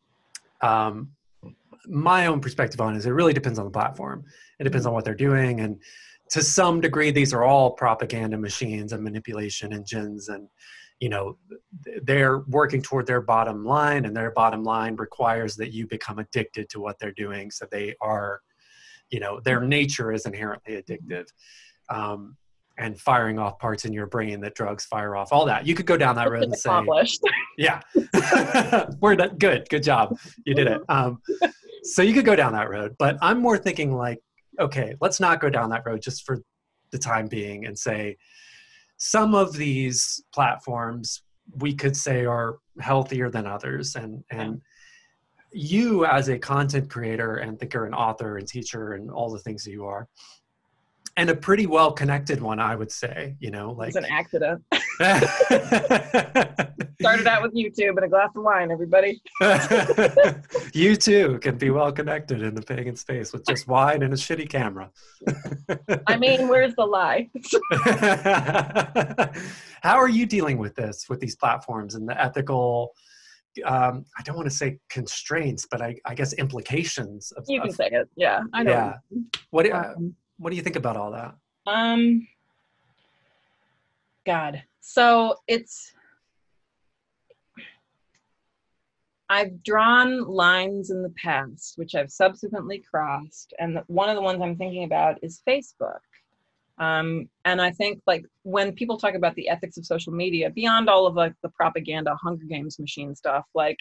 My own perspective on it is it really depends on the platform. It depends on what they're doing. And to some degree, these are all propaganda machines and manipulation engines. And, you know, they're working toward their bottom line, and their bottom line requires that you become addicted to what they're doing. So they are, you know, their nature is inherently addictive. And firing off parts in your brain that drugs fire off, all that. You could go down that road and say, yeah, we're done. Good job. You did it. So you could go down that road, but I'm more thinking like, okay, let's not go down that road just for the time being, and say some of these platforms we could say are healthier than others. And you, as a content creator and thinker and author and teacher and all the things that you are, and a pretty well-connected one, I would say, you know, like. It's an accident. Started out with YouTube and a glass of wine, everybody. You too can be well-connected in the pagan space with just wine and a shitty camera. I mean, where's the lie? How are you dealing with this, with these platforms and the ethical, I don't want to say constraints, but I guess implications of. You can say it. Yeah, I know. Yeah. What do you think about all that? God. So I've drawn lines in the past, which I've subsequently crossed. And one of the ones I'm thinking about is Facebook. And I think like when people talk about the ethics of social media, beyond all of like the propaganda, Hunger Games machine stuff, like,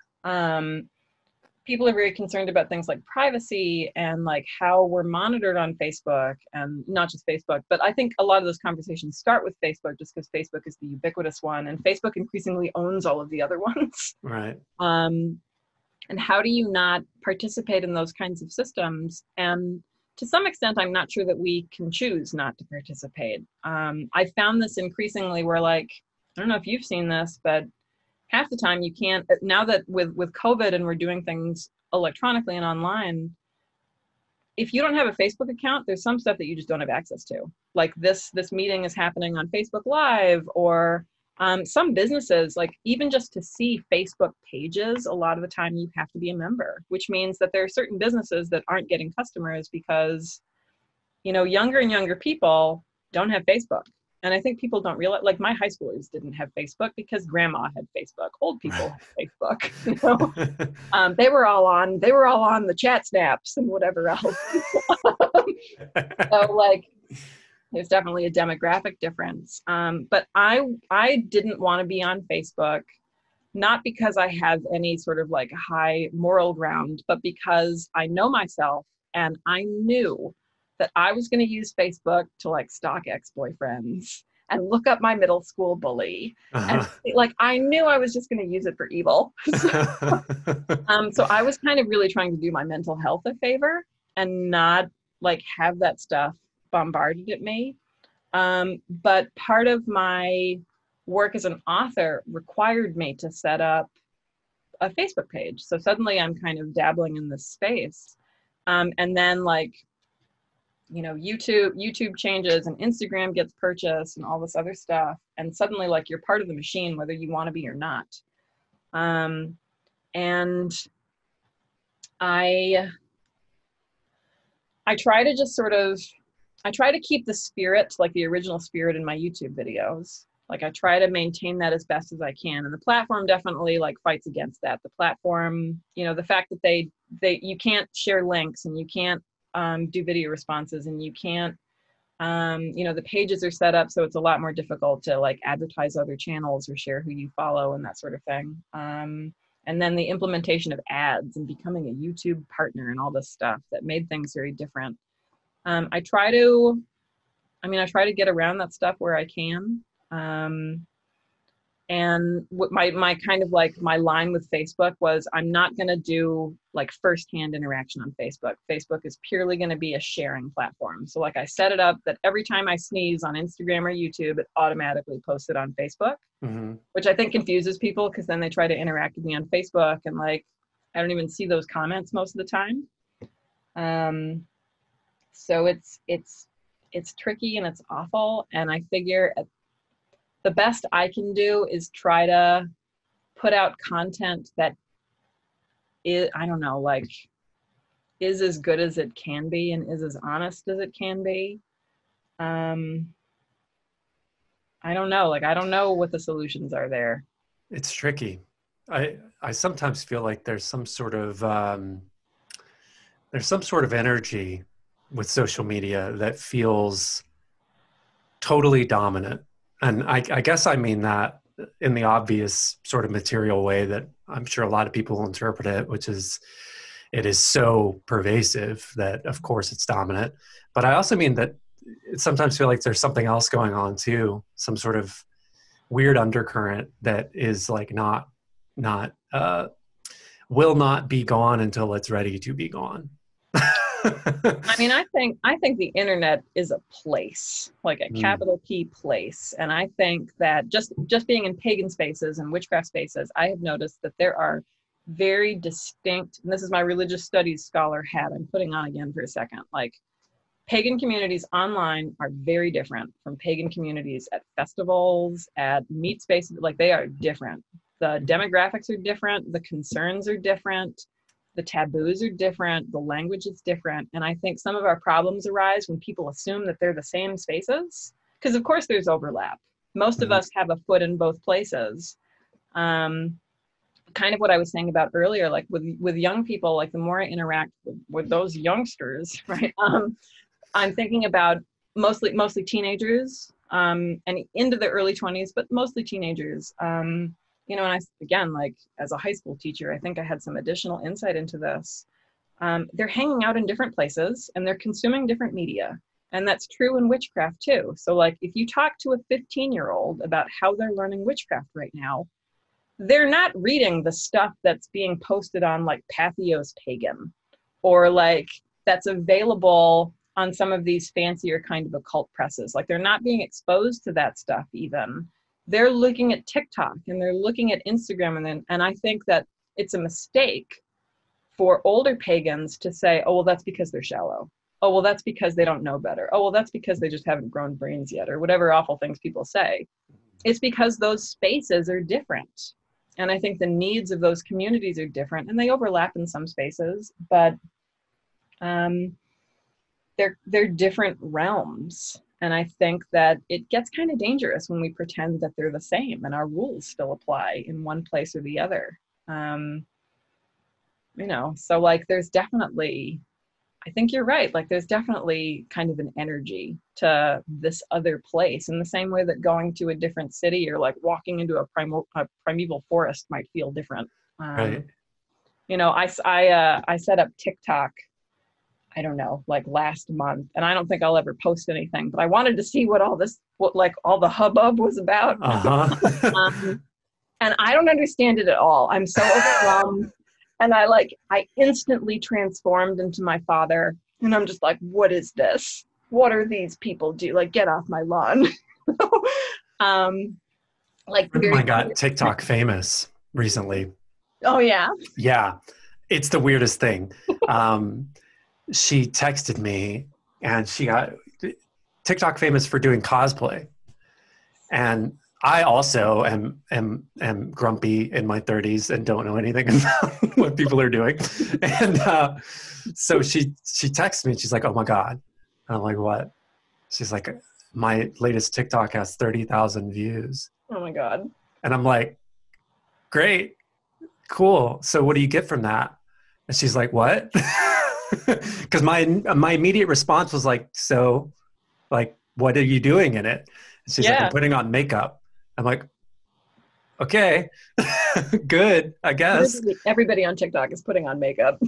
people are very concerned about things like privacy and like how we're monitored on Facebook, and not just Facebook, but I think a lot of those conversations start with Facebook just because Facebook is the ubiquitous one, and Facebook increasingly owns all of the other ones. Right. And how do you not participate in those kinds of systems? And to some extent, I'm not sure that we can choose not to participate. I found this increasingly where, like, I don't know if you've seen this, but half the time you can't, now that with COVID and we're doing things electronically and online, if you don't have a Facebook account, there's some stuff that you just don't have access to. Like this meeting is happening on Facebook Live, or some businesses, like even just to see Facebook pages, a lot of the time you have to be a member, which means that there are certain businesses that aren't getting customers because, you know, younger and younger people don't have Facebook. And I think people don't realize, like my high schoolers didn't have Facebook because grandma had Facebook. Old people had Facebook, you know. They were all on the chat snaps and whatever else. So like there's definitely a demographic difference. But I didn't want to be on Facebook, not because I have any sort of like high moral ground, but because I know myself and I knew that I was going to use Facebook to like stalk ex-boyfriends and look up my middle school bully. And like, I knew I was just going to use it for evil. So I was kind of really trying to do my mental health a favor and not like have that stuff bombarded at me. But part of my work as an author required me to set up a Facebook page. So suddenly I'm kind of dabbling in this space. And then like, you know, YouTube changes and Instagram gets purchased and all this other stuff. And suddenly like you're part of the machine, whether you want to be or not. And I try to just sort of, I try to keep the spirit, like the original spirit in my YouTube videos. Like I try to maintain that as best as I can. And the platform definitely like fights against that. The platform, you know, the fact that you can't share links and you can't do video responses and you can't, you know, the pages are set up so it's a lot more difficult to like advertise other channels or share who you follow and that sort of thing. And then the implementation of ads and becoming a YouTube partner and all this stuff that made things very different. I try to get around that stuff where I can. And what my kind of like my line with Facebook was, I'm not going to do like firsthand interaction on Facebook. Facebook is purely going to be a sharing platform. So like I set it up that every time I sneeze on Instagram or YouTube, it automatically posts it on Facebook, which I think confuses people because then they try to interact with me on Facebook and like, I don't even see those comments most of the time. So it's tricky and it's awful. And I figure the best I can do is try to put out content that is, I don't know, like is as good as it can be and is as honest as it can be. I don't know, like I don't know what the solutions are there. It's tricky. I sometimes feel like there's some sort of energy with social media that feels totally dominant. And I guess I mean that in the obvious sort of material way that I'm sure a lot of people will interpret it, which is it is so pervasive that of course it's dominant. But I also mean that it sometimes feel like there's something else going on too, some sort of weird undercurrent that is like not will not be gone until it's ready to be gone. I mean, I think the internet is a place, like a capital P place. And I think that just being in pagan spaces and witchcraft spaces, I have noticed that there are very distinct, and this is my religious studies scholar hat I'm putting on again for a second, like pagan communities online are very different from pagan communities at festivals, at meet spaces, like they are different. The demographics are different, the concerns are different. The taboos are different, the language is different. And I think some of our problems arise when people assume that they're the same spaces, because of course there's overlap. Most of us have a foot in both places. Kind of what I was saying about earlier, like with young people, like the more I interact with those youngsters, right? I'm thinking about mostly teenagers and into the early 20s, but mostly teenagers. You know, and again, like as a high school teacher, I think I had some additional insight into this. They're hanging out in different places and they're consuming different media. And that's true in witchcraft too. So like if you talk to a 15-year-old about how they're learning witchcraft right now, they're not reading the stuff that's being posted on like Patheos Pagan or like that's available on some of these fancier kind of occult presses. Like they're not being exposed to that stuff even. They're looking at TikTok and they're looking at Instagram. And I think that it's a mistake for older pagans to say, oh, well, that's because they're shallow. Oh, well, that's because they don't know better. Oh, well, that's because they just haven't grown brains yet, or whatever awful things people say. It's because those spaces are different. And I think the needs of those communities are different and they overlap in some spaces, but they're different realms. And I think that it gets kind of dangerous when we pretend that they're the same and our rules still apply in one place or the other. You know, so like there's definitely, I think you're right. Like there's definitely kind of an energy to this other place in the same way that going to a different city or like walking into a primeval forest might feel different. Right. You know, I set up TikTok, I don't know, like last month, and I don't think I'll ever post anything, but I wanted to see what like all the hubbub was about. And I don't understand it at all. I'm so overwhelmed. And I instantly transformed into my father. And I'm just like, what is this? What are these people do? Like, get off my lawn. Like, I got TikTok famous recently. Oh, yeah. Yeah. It's the weirdest thing. She texted me and she got TikTok famous for doing cosplay. And I also am grumpy in my 30s and don't know anything about what people are doing. And so she texts me and she's like, oh my God. And I'm like, what? She's like, my latest TikTok has 30,000 views. Oh my God. And I'm like, great, cool. So what do you get from that? And she's like, what? Because my immediate response was like, so like, what are you doing in it? And she's like, I'm putting on makeup. I'm like, okay, good, I guess. Everybody on TikTok is putting on makeup.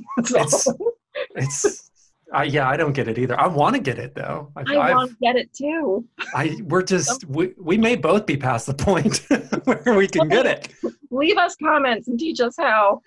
Yeah, I don't get it either. I want to get it though. I want to get it too. We may both be past the point where we can get it. Leave us comments and teach us how.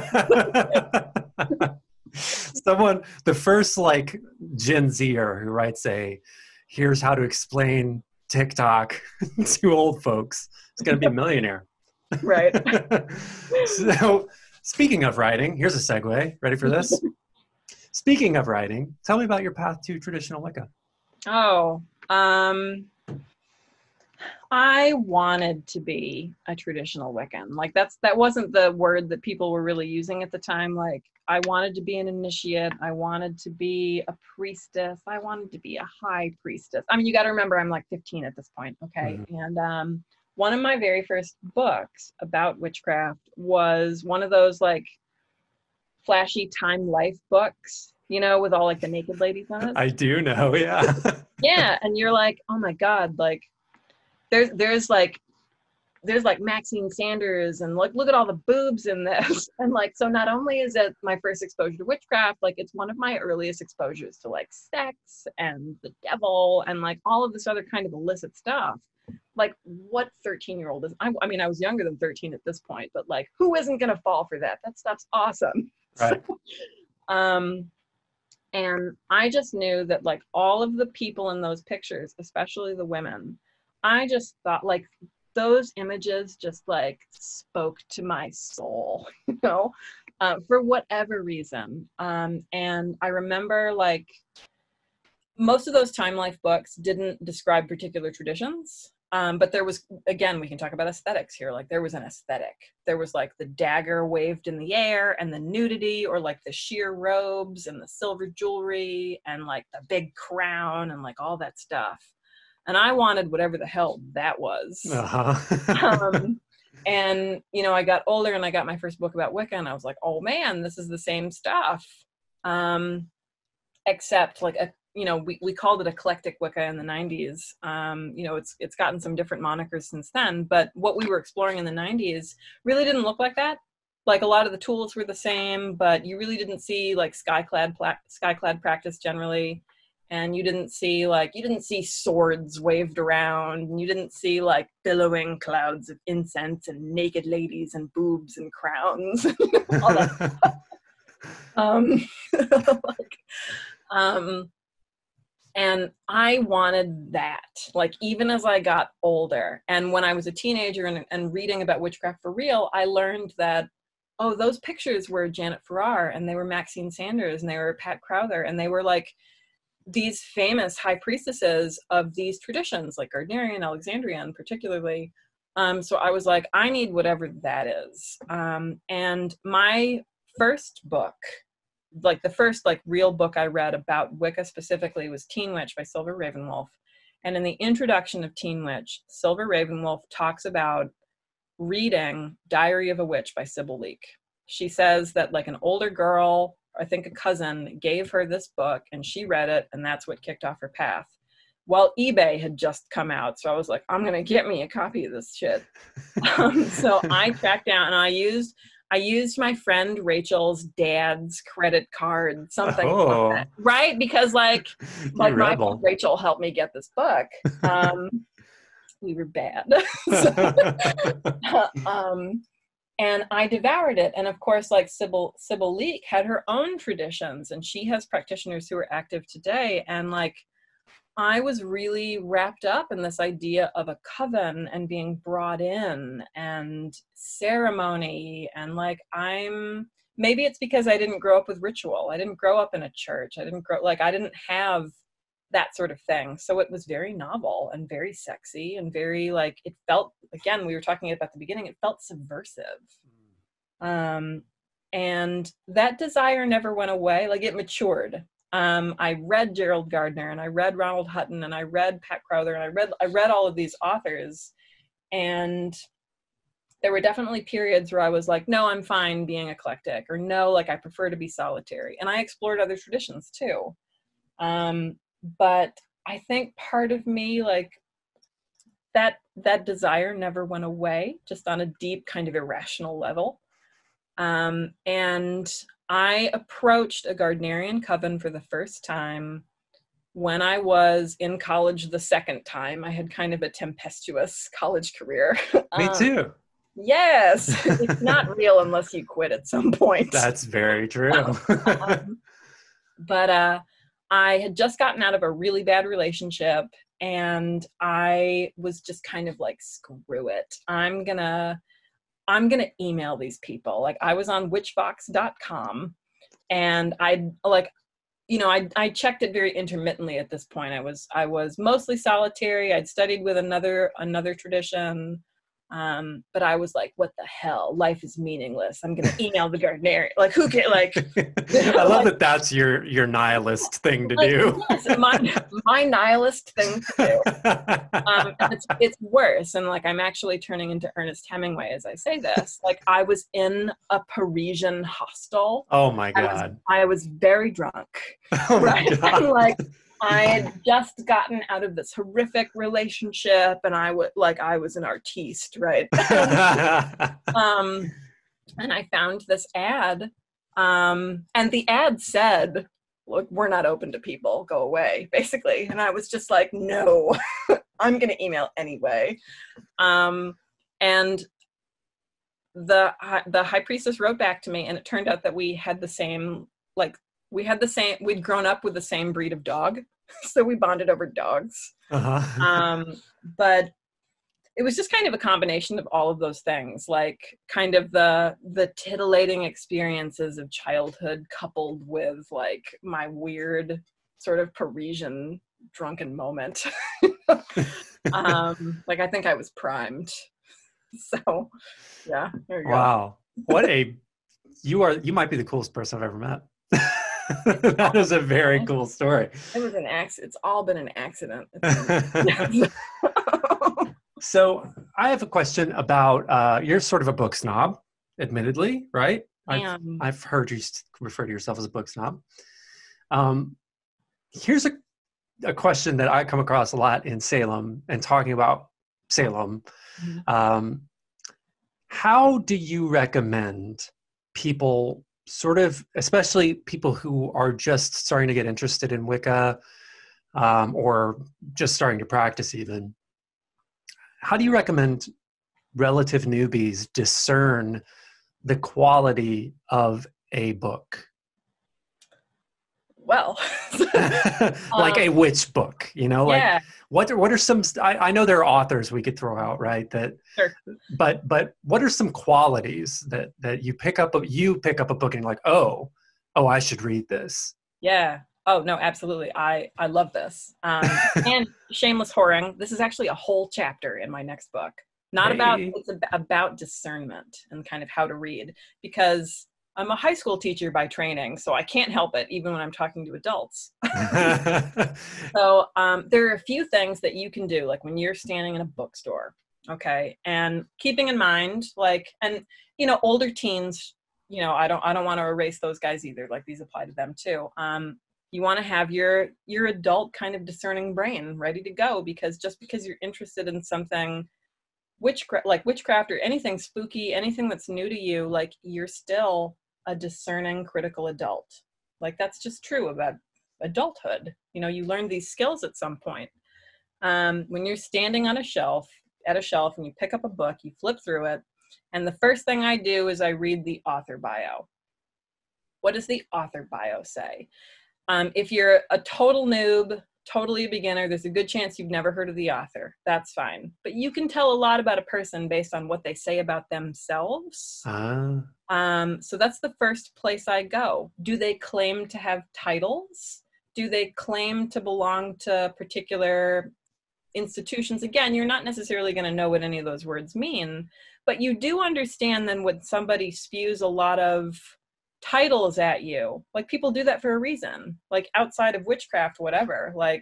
The first like Gen Zer who writes here's how to explain TikTok to old folks, it's going to be a millionaire. Right. So speaking of writing, here's a segue. Ready for this? Speaking of writing, tell me about your path to traditional Wicca. Oh, I wanted to be a traditional Wiccan. Like that wasn't the word that people were really using at the time. Like I wanted to be an initiate. I wanted to be a priestess. I wanted to be a high priestess. I mean, you got to remember I'm like 15 at this point. Okay. Mm-hmm. And one of my very first books about witchcraft was one of those like flashy Time Life books, you know, with all like the naked ladies on it. I do know. Yeah. Yeah. And you're like, oh my God, like, there's like Maxine Sanders and like look at all the boobs in this. And like, so not only is it my first exposure to witchcraft, like it's one of my earliest exposures to like sex and the devil and like all of this other kind of illicit stuff. Like what 13-year-old is, I mean, I was younger than 13 at this point, but like who isn't gonna fall for that? That stuff's awesome. Right. And I just knew that like all of the people in those pictures, especially the women, I just thought like those images just like spoke to my soul, you know, for whatever reason. And I remember like most of those Time Life books didn't describe particular traditions. But there was, again, we can talk about aesthetics here. Like there was an aesthetic. There was like the dagger waved in the air and the nudity, or like the sheer robes and the silver jewelry and like the big crown and like all that stuff. And I wanted whatever the hell that was. And, you know, I got older and I got my first book about Wicca and I was like, oh man, this is the same stuff. Except like, you know, we called it eclectic Wicca in the 90s. You know, it's gotten some different monikers since then, but what we were exploring in the 90s really didn't look like that. Like a lot of the tools were the same, but you really didn't see like skyclad practice generally. And you didn't see swords waved around, and you didn't see like billowing clouds of incense and naked ladies and boobs and crowns. All that stuff. And I wanted that, like, even as I got older. And when I was a teenager and reading about witchcraft for real, I learned that, oh, those pictures were Janet Farrar, and they were Maxine Sanders, and they were Pat Crowther, and they were like these famous high priestesses of these traditions, like Gardnerian, Alexandrian, particularly. So I was like, I need whatever that is. And my first book, like the first like real book I read about Wicca specifically, was Teen Witch by Silver Ravenwolf. And in the introduction of Teen Witch, Silver Ravenwolf talks about reading Diary of a Witch by Sybil Leek. She says that like an older girl, I think a cousin, gave her this book and she read it, and that's what kicked off her path. Well, eBay had just come out, so I was like, I'm going to get me a copy of this shit. So I tracked down, and I used my friend Rachel's dad's credit card, something like that, right? Because like my friend Rachel helped me get this book. We were bad. And I devoured it. And of course, like Sybil Leek had her own traditions, and she has practitioners who are active today. And like, I was really wrapped up in this idea of a coven and being brought in and ceremony. And like, maybe it's because I didn't grow up with ritual. I didn't grow up in a church. I didn't have that sort of thing. So it was very novel and very sexy and very like, it felt, again, we were talking about at the beginning, it felt subversive. And that desire never went away. Like, it matured. I read Gerald Gardner, and I read Ronald Hutton, and I read Pat Crowther, and I read all of these authors, and there were definitely periods where I was like, no, I'm fine being eclectic, or no, like I prefer to be solitary. And I explored other traditions too. But I think part of me, like that desire never went away, just on a deep kind of irrational level. And I approached a Gardnerian coven for the first time when I was in college the second time. I had kind of a tempestuous college career. Me too. Yes. It's not real unless you quit at some point. That's very true. But I had just gotten out of a really bad relationship, and I was just kind of like, screw it. I'm gonna email these people. Like, I was on witchbox.com, and I checked it very intermittently at this point. I was mostly solitary. I'd studied with another tradition. But I was like, what the hell? Life is meaningless. I'm going to email the Gardnerian. Like, who can, like, I love that that's your nihilist thing to do. Yes, my nihilist thing to do. And it's worse. And like, I'm actually turning into Ernest Hemingway as I say this. Like, I was in a Parisian hostel. Oh my God. I was very drunk. Oh my God. And like, I had just gotten out of this horrific relationship, and I was an artiste, right? And I found this ad, and the ad said, look, we're not open to people, go away, basically. And I was just like, no, I'm going to email anyway. And the high priestess wrote back to me, and it turned out that we had the same, we'd grown up with the same breed of dog. So we bonded over dogs. But it was just kind of a combination of all of those things, like kind of the titillating experiences of childhood coupled with like my weird sort of Parisian drunken moment. Like, I think I was primed. So yeah, there you go. Wow. You might be the coolest person I've ever met. That is a very cool story. It was an accident. It's all been an accident. So I have a question about, you're sort of a book snob, admittedly, right? I've heard you refer to yourself as a book snob. Here's a question that I come across a lot in Salem and talking about Salem. Mm-hmm. How do you recommend people sort of, especially people who are just starting to get interested in Wicca, or just starting to practice even, how do you recommend relative newbies discern the quality of a book? Well, like a witch book, like, yeah. What are some, I know there are authors we could throw out, right? Sure. But what are some qualities that you pick up a book and you're like, oh, I should read this. Yeah. Oh no, absolutely. I love this. And shameless whoring. This is actually a whole chapter in my next book. It's about discernment and kind of how to read, because I'm a high school teacher by training, so I can't help it, even when I'm talking to adults. So there are a few things that you can do, like when you're standing in a bookstore, okay, and keeping in mind, like, and you know, older teens, you know, I don't want to erase those guys either. Like these apply to them too. You want to have your adult kind of discerning brain ready to go, because just because you're interested in something witchcraft or anything spooky, anything that's new to you, like you're still a discerning, critical adult. Like that's just true about adulthood. You know, you learn these skills at some point. When you're standing on a shelf, at a shelf, and you pick up a book, you flip through it, and the first thing I do is I read the author bio. What does the author bio say? If you're a total noob, totally a beginner, there's a good chance you've never heard of the author. That's fine. But you can tell a lot about a person based on what they say about themselves. So that's the first place I go. Do they claim to have titles? Do they claim to belong to particular institutions? Again, you're not necessarily going to know what any of those words mean, but you do understand then when somebody spews a lot of titles at you, like people do that for a reason, like outside of witchcraft, whatever, like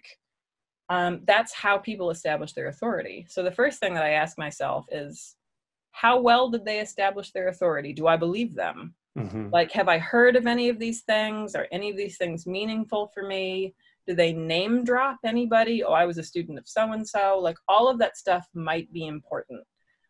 that's how people establish their authority. So the first thing that I ask myself is, how well did they establish their authority? Do I believe them? Like, have I heard of any of these things? Are any of these things meaningful for me? Do they name drop anybody? Oh, I was a student of so-and-so. Like all of that stuff might be important.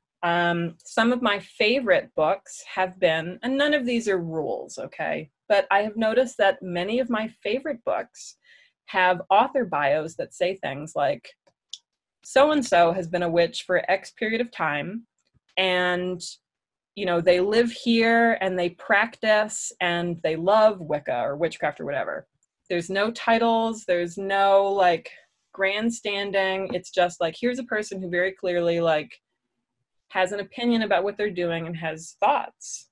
Some of my favorite books have been, and none of these are rules, okay, but I have noticed that many of my favorite books have author bios that say things like, so-and-so has been a witch for X period of time, and, you know, they live here and they practice and they love Wicca or witchcraft or whatever. There's no titles, there's no like grandstanding. It's just like, here's a person who very clearly like has an opinion about what they're doing and has thoughts.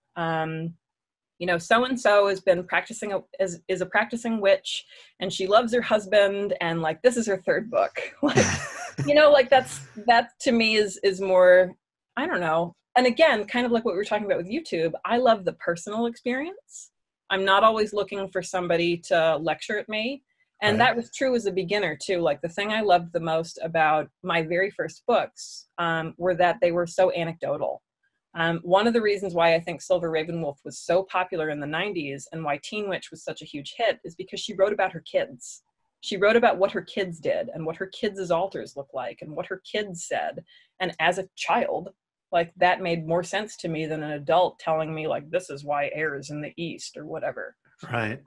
You know, so-and-so has been practicing, is a practicing witch, and she loves her husband, and like, this is her third book. Like, you know, like that to me is more, I don't know. And again, kind of like what we were talking about with YouTube, I love the personal experience. I'm not always looking for somebody to lecture at me. And that was true as a beginner too. Like the thing I loved the most about my very first books were that they were so anecdotal. One of the reasons why I think Silver Ravenwolf was so popular in the 90s and why Teen Witch was such a huge hit is because she wrote about her kids. She wrote about what her kids did and what her kids' altars looked like and what her kids said. And as a child, like that made more sense to me than an adult telling me like, this is why air is in the east or whatever. Right.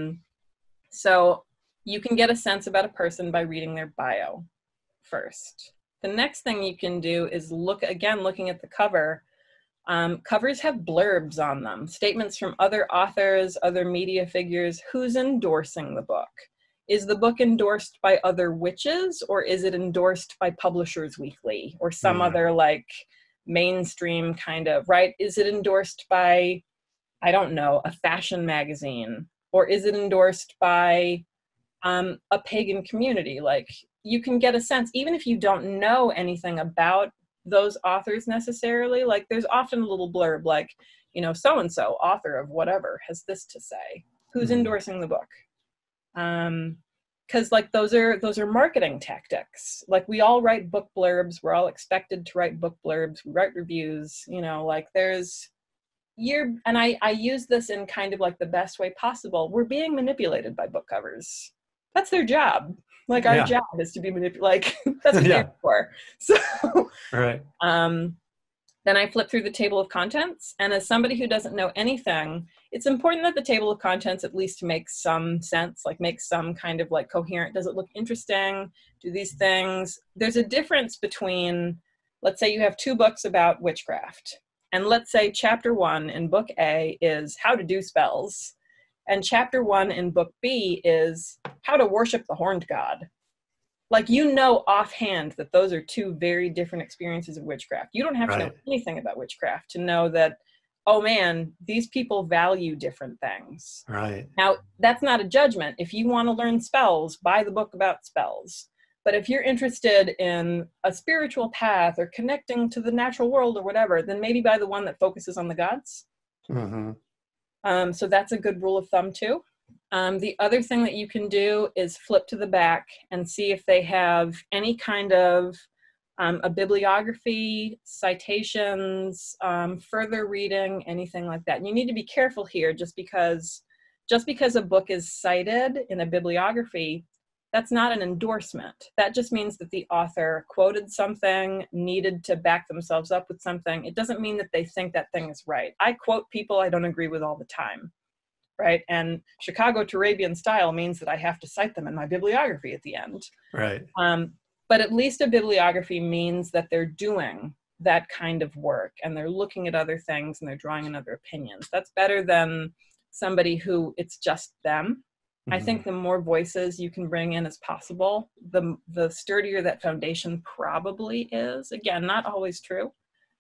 So you can get a sense about a person by reading their bio first. The next thing you can do is looking at the cover. Covers have blurbs on them, statements from other authors, other media figures. Who's endorsing the book? Is the book endorsed by other witches, or is it endorsed by Publishers Weekly or some other like mainstream kind of, right? Is it endorsed by, I don't know, a fashion magazine? Or is it endorsed by a pagan community? Like you can get a sense, even if you don't know anything about those authors necessarily, like there's often a little blurb like, you know, so-and-so author of whatever has this to say. Who's endorsing the book? Because like those are marketing tactics. Like we all write book blurbs. We're all expected to write book blurbs. We write reviews, you know, like and I use this in kind of like the best way possible. We're being manipulated by book covers. That's their job. Like our job is to be manipulated. Like that's what they're for. So, right. Then I flip through the table of contents. And as somebody who doesn't know anything, it's important that the table of contents at least makes some sense, like makes some kind of like coherent. Does it look interesting? Do these things? There's a difference between, let's say you have two books about witchcraft. And let's say chapter 1 in book A is how to do spells. And chapter 1 in book B is how to worship the horned god. Like, you know offhand that those are two very different experiences of witchcraft. You don't have to know anything about witchcraft to know that, oh man, these people value different things. Right. Now, that's not a judgment. If you want to learn spells, buy the book about spells. But if you're interested in a spiritual path or connecting to the natural world or whatever, then maybe buy the one that focuses on the gods. So that's a good rule of thumb too. The other thing that you can do is flip to the back and see if they have any kind of a bibliography, citations, further reading, anything like that. And you need to be careful here, just because a book is cited in a bibliography, that's not an endorsement. That just means that the author quoted something, needed to back themselves up with something. It doesn't mean that they think that thing is right. I quote people I don't agree with all the time, right? And Chicago Turabian style means that I have to cite them in my bibliography at the end. Right. But at least a bibliography means that they're doing that kind of work and they're looking at other things and they're drawing in other opinions. That's better than somebody who it's just them. I think the more voices you can bring in as possible, the sturdier that foundation probably is. Again, not always true.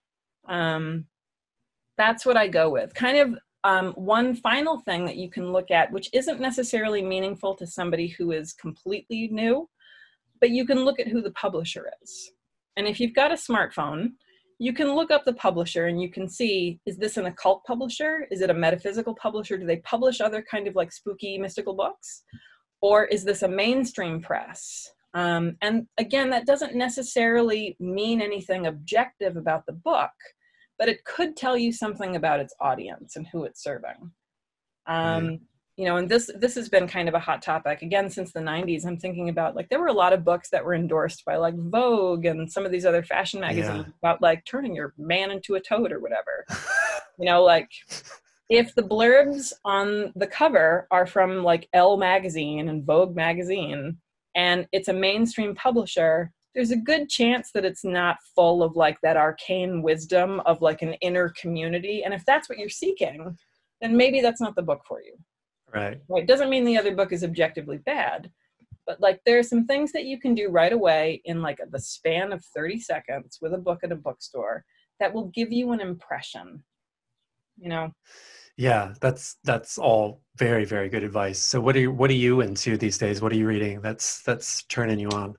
That's what I go with. Kind of one final thing that you can look at, which isn't necessarily meaningful to somebody who is completely new, but you can look at who the publisher is. And if you've got a smartphone, you can look up the publisher and you can see, is this an occult publisher? Is it a metaphysical publisher? Do they publish other kind of like spooky mystical books? Or is this a mainstream press? And again, that doesn't necessarily mean anything objective about the book, but it could tell you something about its audience and who it's serving. You know, and this has been kind of a hot topic again since the 90s. I'm thinking about, like, there were a lot of books that were endorsed by like Vogue and some of these other fashion magazines about like turning your man into a toad or whatever. You know, like if the blurbs on the cover are from like Elle magazine and Vogue magazine and it's a mainstream publisher, there's a good chance that it's not full of like that arcane wisdom of like an inner community. And if that's what you're seeking, then maybe that's not the book for you. Right. Right. Doesn't mean the other book is objectively bad, but like there are some things that you can do right away in like the span of 30 seconds with a book at a bookstore that will give you an impression, you know? Yeah, that's all very, very good advice. So what are you into these days? What are you reading that's turning you on?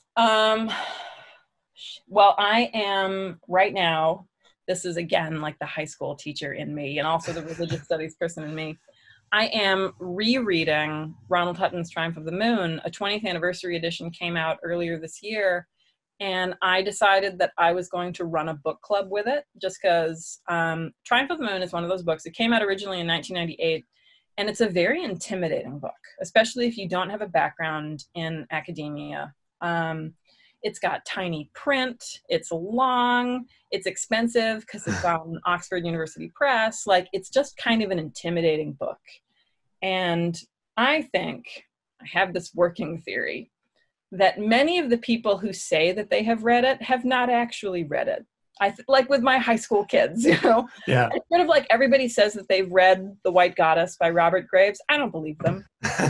Well, I am right now, this is again like the high school teacher in me and also the religious studies person in me. I am rereading Ronald Hutton's Triumph of the Moon. A 20th anniversary edition came out earlier this year, and I decided that I was going to run a book club with it just because Triumph of the Moon is one of those books. It came out originally in 1998, and it's a very intimidating book, especially if you don't have a background in academia. It's got tiny print, it's long, it's expensive because it's on Oxford University Press. Like, it's just kind of an intimidating book. And I think, I have this working theory, that many of the people who say that they have read it have not actually read it. Like with my high school kids, you know? Yeah. It's sort of like everybody says that they've read The White Goddess by Robert Graves. I don't believe them.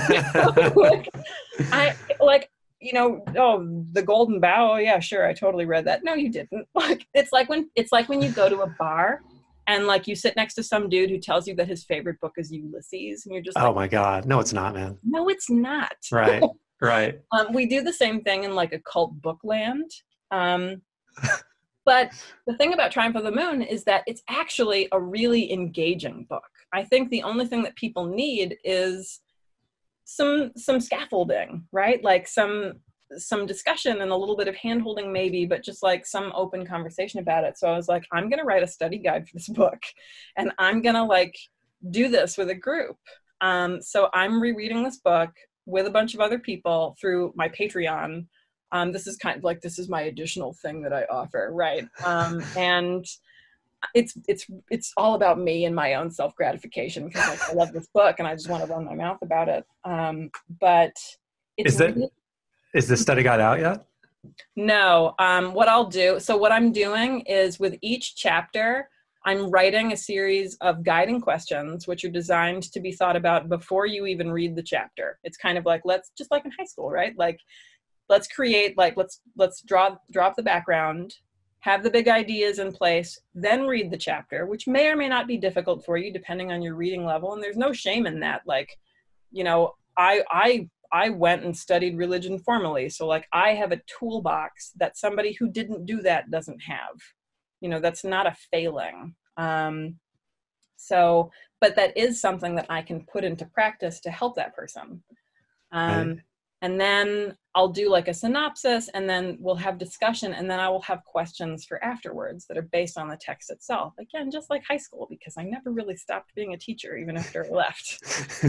You know, oh, The Golden Bough. Oh, yeah, sure, I totally read that. No, you didn't. Like, it's like when you go to a bar and like you sit next to some dude who tells you that his favorite book is Ulysses, and you're just like, oh my God, no, it's not, man. No, it's not. Right, right. We do the same thing in like occult book land. But the thing about Triumph of the Moon is that it's actually a really engaging book. I think the only thing that people need is some scaffolding, right? Like some discussion and a little bit of hand-holding maybe, but just like some open conversation about it. So I was like, I'm going to write a study guide for this book, and I'm going to like do this with a group. So I'm rereading this book with a bunch of other people through my Patreon. This is kind of like, this is my additional thing that I offer, right? And it's all about me and my own self-gratification, because like, I love this book and I just want to run my mouth about it. But it's is the study guide out yet? No. What I'm doing is with each chapter, I'm writing a series of guiding questions, which are designed to be thought about before you even read the chapter. It's kind of like, just like in high school, right? Like, let's create, like, let's drop the background, have the big ideas in place, then read the chapter, which may or may not be difficult for you depending on your reading level. And there's no shame in that. Like, you know, I went and studied religion formally. So like, I have a toolbox that somebody who didn't do that doesn't have. You know, that's not a failing. So, but that is something that I can put into practice to help that person. Right. And then I'll do like a synopsis, and then we'll have discussion, and then I will have questions for afterwards that are based on the text itself. Again, just like high school, because I never really stopped being a teacher, even after I left.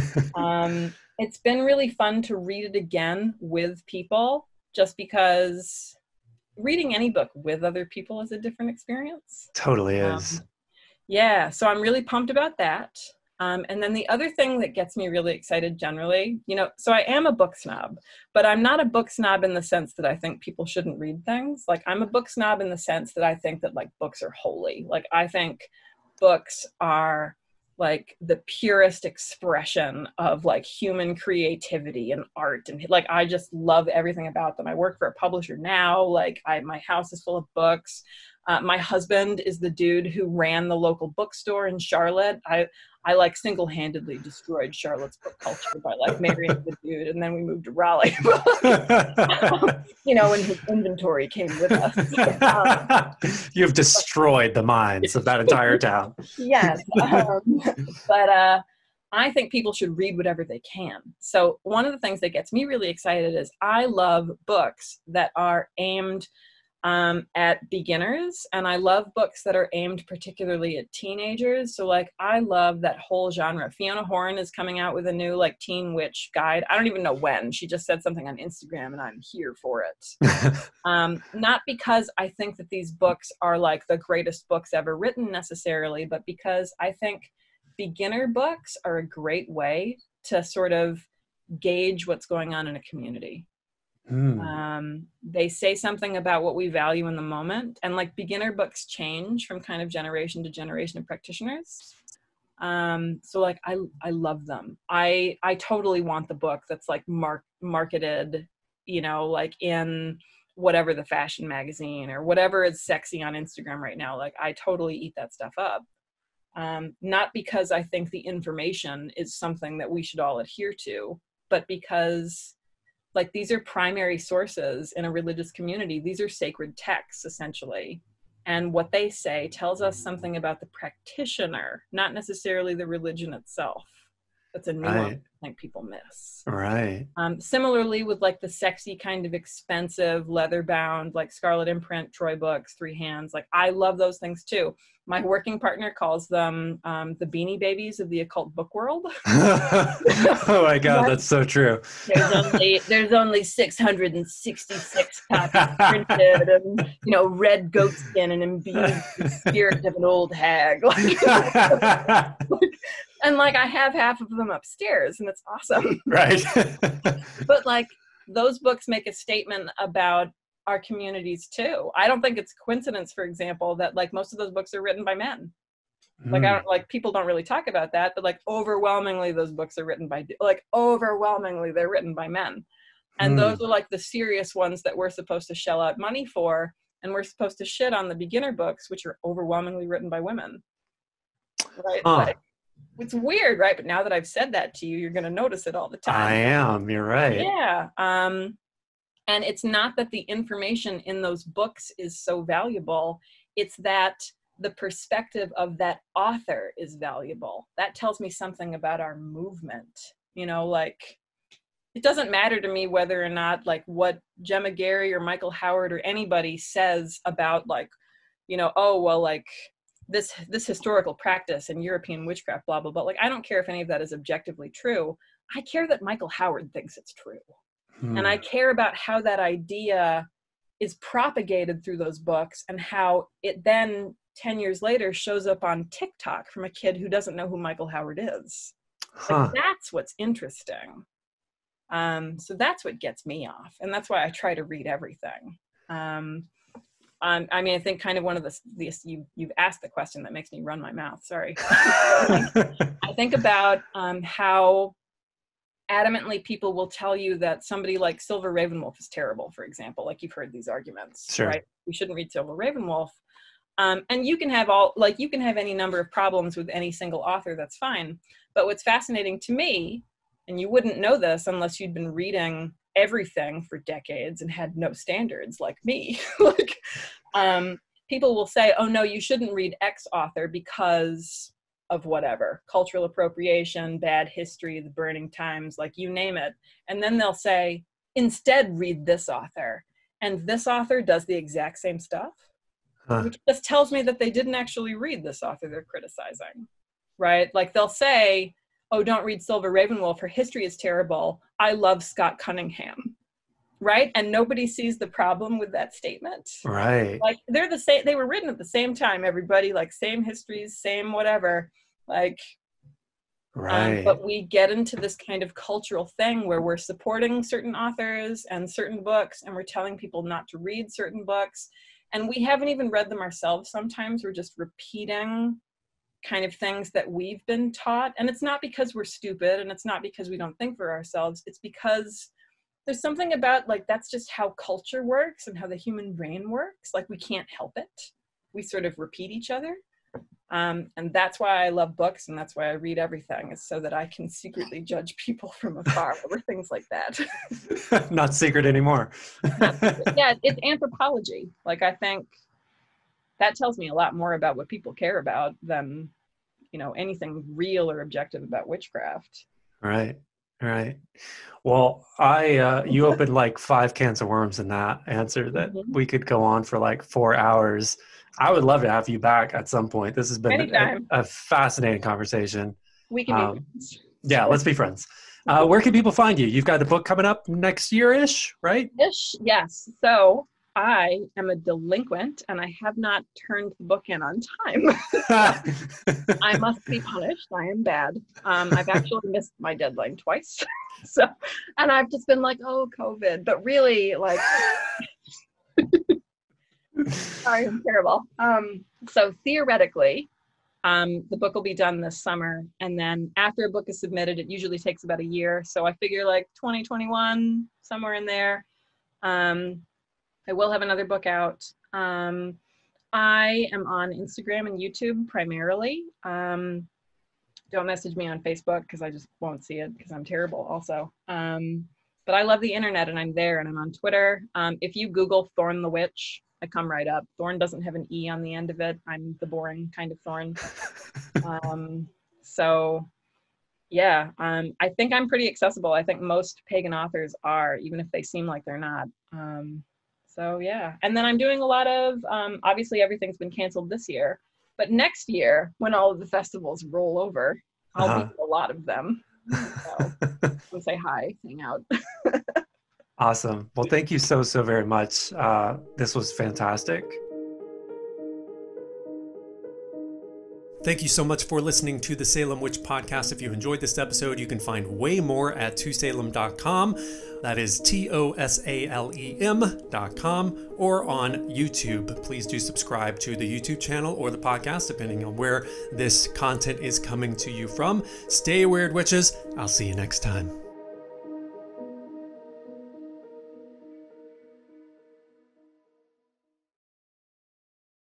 It's been really fun to read it again with people, just because reading any book with other people is a different experience. Totally is. Yeah, so I'm really pumped about that. And then the other thing that gets me really excited generally, you know, so I am a book snob, but I'm not a book snob in the sense that I think people shouldn't read things. Like, I'm a book snob in the sense that I think that like books are holy. Like, I think books are like the purest expression of like human creativity and art. And like, I just love everything about them. I work for a publisher now. Like, my house is full of books. My husband is the dude who ran the local bookstore in Charlotte. I like single-handedly destroyed Charlotte's book culture by like marrying the dude, and then we moved to Raleigh. You know, when his inventory came with us. You've destroyed the minds of that entire town. Yes. But I think people should read whatever they can. So one of the things that gets me really excited is I love books that are aimed at beginners, and I love books that are aimed particularly at teenagers. So like, I love that whole genre. Fiona Horn is coming out with a new like teen witch guide. I don't even know when. She just said something on Instagram, and I'm here for it. Not because I think that these books are like the greatest books ever written necessarily, but because I think beginner books are a great way to sort of gauge what's going on in a community. They say something about what we value in the moment, and like, beginner books change from kind of generation to generation of practitioners. So like, I love them. I totally want the book that's like marketed, you know, like in whatever the fashion magazine or whatever is sexy on Instagram right now. Like, I totally eat that stuff up. Not because I think the information is something that we should all adhere to, but because like, these are primary sources in a religious community. These are sacred texts, essentially. And what they say tells us something about the practitioner, not necessarily the religion itself. That's a nuance I think people miss. Right. Similarly with like the sexy kind of expensive leather bound, like Scarlet Imprint, Troy books, Three Hands. Like, I love those things too. My working partner calls them the Beanie Babies of the occult book world. Oh my God, that's so true. There's only 666 copies printed, and you know, red goat skin and imbued with the spirit of an old hag. And like, I have half of them upstairs, and it's awesome. Right. But like, those books make a statement about our communities too. I don't think it's coincidence, for example, that like most of those books are written by men. Like, I don't, like, people don't really talk about that, but like, overwhelmingly those books are written by, like, overwhelmingly they're written by men. And those are like the serious ones that we're supposed to shell out money for, and we're supposed to shit on the beginner books, which are overwhelmingly written by women. Right? Like, it's weird, right? But now that I've said that to you, you're going to notice it all the time. I am. You're right. Yeah. And it's not that the information in those books is so valuable. It's that the perspective of that author is valuable. That tells me something about our movement. You know, like, it doesn't matter to me whether or not like what Gemma Gary or Michael Howard or anybody says about like, you know, oh, well, like this historical practice in European witchcraft, blah, blah, blah. Like, I don't care if any of that is objectively true. I care that Michael Howard thinks it's true. And I care about how that idea is propagated through those books, and how it then 10 years later shows up on TikTok from a kid who doesn't know who Michael Howard is. Like, that's what's interesting. So that's what gets me off. And that's why I try to read everything. I mean, I think kind of one of you've asked the question that makes me run my mouth. Sorry. I think about how adamantly people will tell you that somebody like Silver Ravenwolf is terrible, for example. Like, you've heard these arguments, sure, right? We shouldn't read Silver Ravenwolf. And you can have any number of problems with any single author, that's fine. But what's fascinating to me, and you wouldn't know this unless you'd been reading everything for decades and had no standards like me, like, people will say, oh no, you shouldn't read X author because of whatever, cultural appropriation, bad history, the burning times, like you name it. And then they'll say, instead read this author. And this author does the exact same stuff, which just tells me that they didn't actually read this author they're criticizing, right? Like they'll say, oh, don't read Silver Ravenwolf, her history is terrible. I love Scott Cunningham, right? And nobody sees the problem with that statement. Right. Like they're the same, they were written at the same time, everybody, like same histories, same whatever, like, right. But we get into this kind of cultural thing where we're supporting certain authors and certain books, and we're telling people not to read certain books. And we haven't even read them ourselves. Sometimes we're just repeating kind of things that we've been taught. And it's not because we're stupid, and it's not because we don't think for ourselves. It's because there's something about, like, that's just how culture works and how the human brain works. Like, we can't help it. We sort of repeat each other. And that's why I love books, and that's why I read everything, is so that I can secretly judge people from afar over things like that. Not secret anymore. Yeah, it's anthropology. Like, I think that tells me a lot more about what people care about than, you know, anything real or objective about witchcraft. Right. Right. Well, you opened like 5 cans of worms in that answer that we could go on for like 4 hours. I would love to have you back at some point. This has been a fascinating conversation. We can be friends. Yeah, let's be friends. Where can people find you? You've got a book coming up next year-ish, right? Ish, yes. So I am a delinquent, and I have not turned the book in on time. I must be punished. I am bad. I've actually missed my deadline twice. So, and I've just been like, oh, COVID. But really, like, sorry, I'm terrible. So theoretically, the book will be done this summer. And then after a book is submitted, it usually takes about a year. So I figure like 2021, somewhere in there. I will have another book out. I am on Instagram and YouTube primarily. Don't message me on Facebook because I just won't see it because I'm terrible also. But I love the internet, and I'm there, and I'm on Twitter. If you Google Thorn the Witch, I come right up. Thorn doesn't have an E on the end of it. I'm the boring kind of Thorn. So yeah, I think I'm pretty accessible. I think most pagan authors are, even if they seem like they're not. So yeah, and then I'm doing a lot of, obviously everything's been canceled this year, but next year when all of the festivals roll over, I'll be at a lot of them. So come say hi, hang out. Awesome. Well, thank you so very much. This was fantastic. Thank you so much for listening to the Salem Witch Podcast. If you enjoyed this episode, you can find way more at tosalem.com. That is TOSALEM.com, or on YouTube. Please do subscribe to the YouTube channel or the podcast, depending on where this content is coming to you from. Stay weird, witches. I'll see you next time.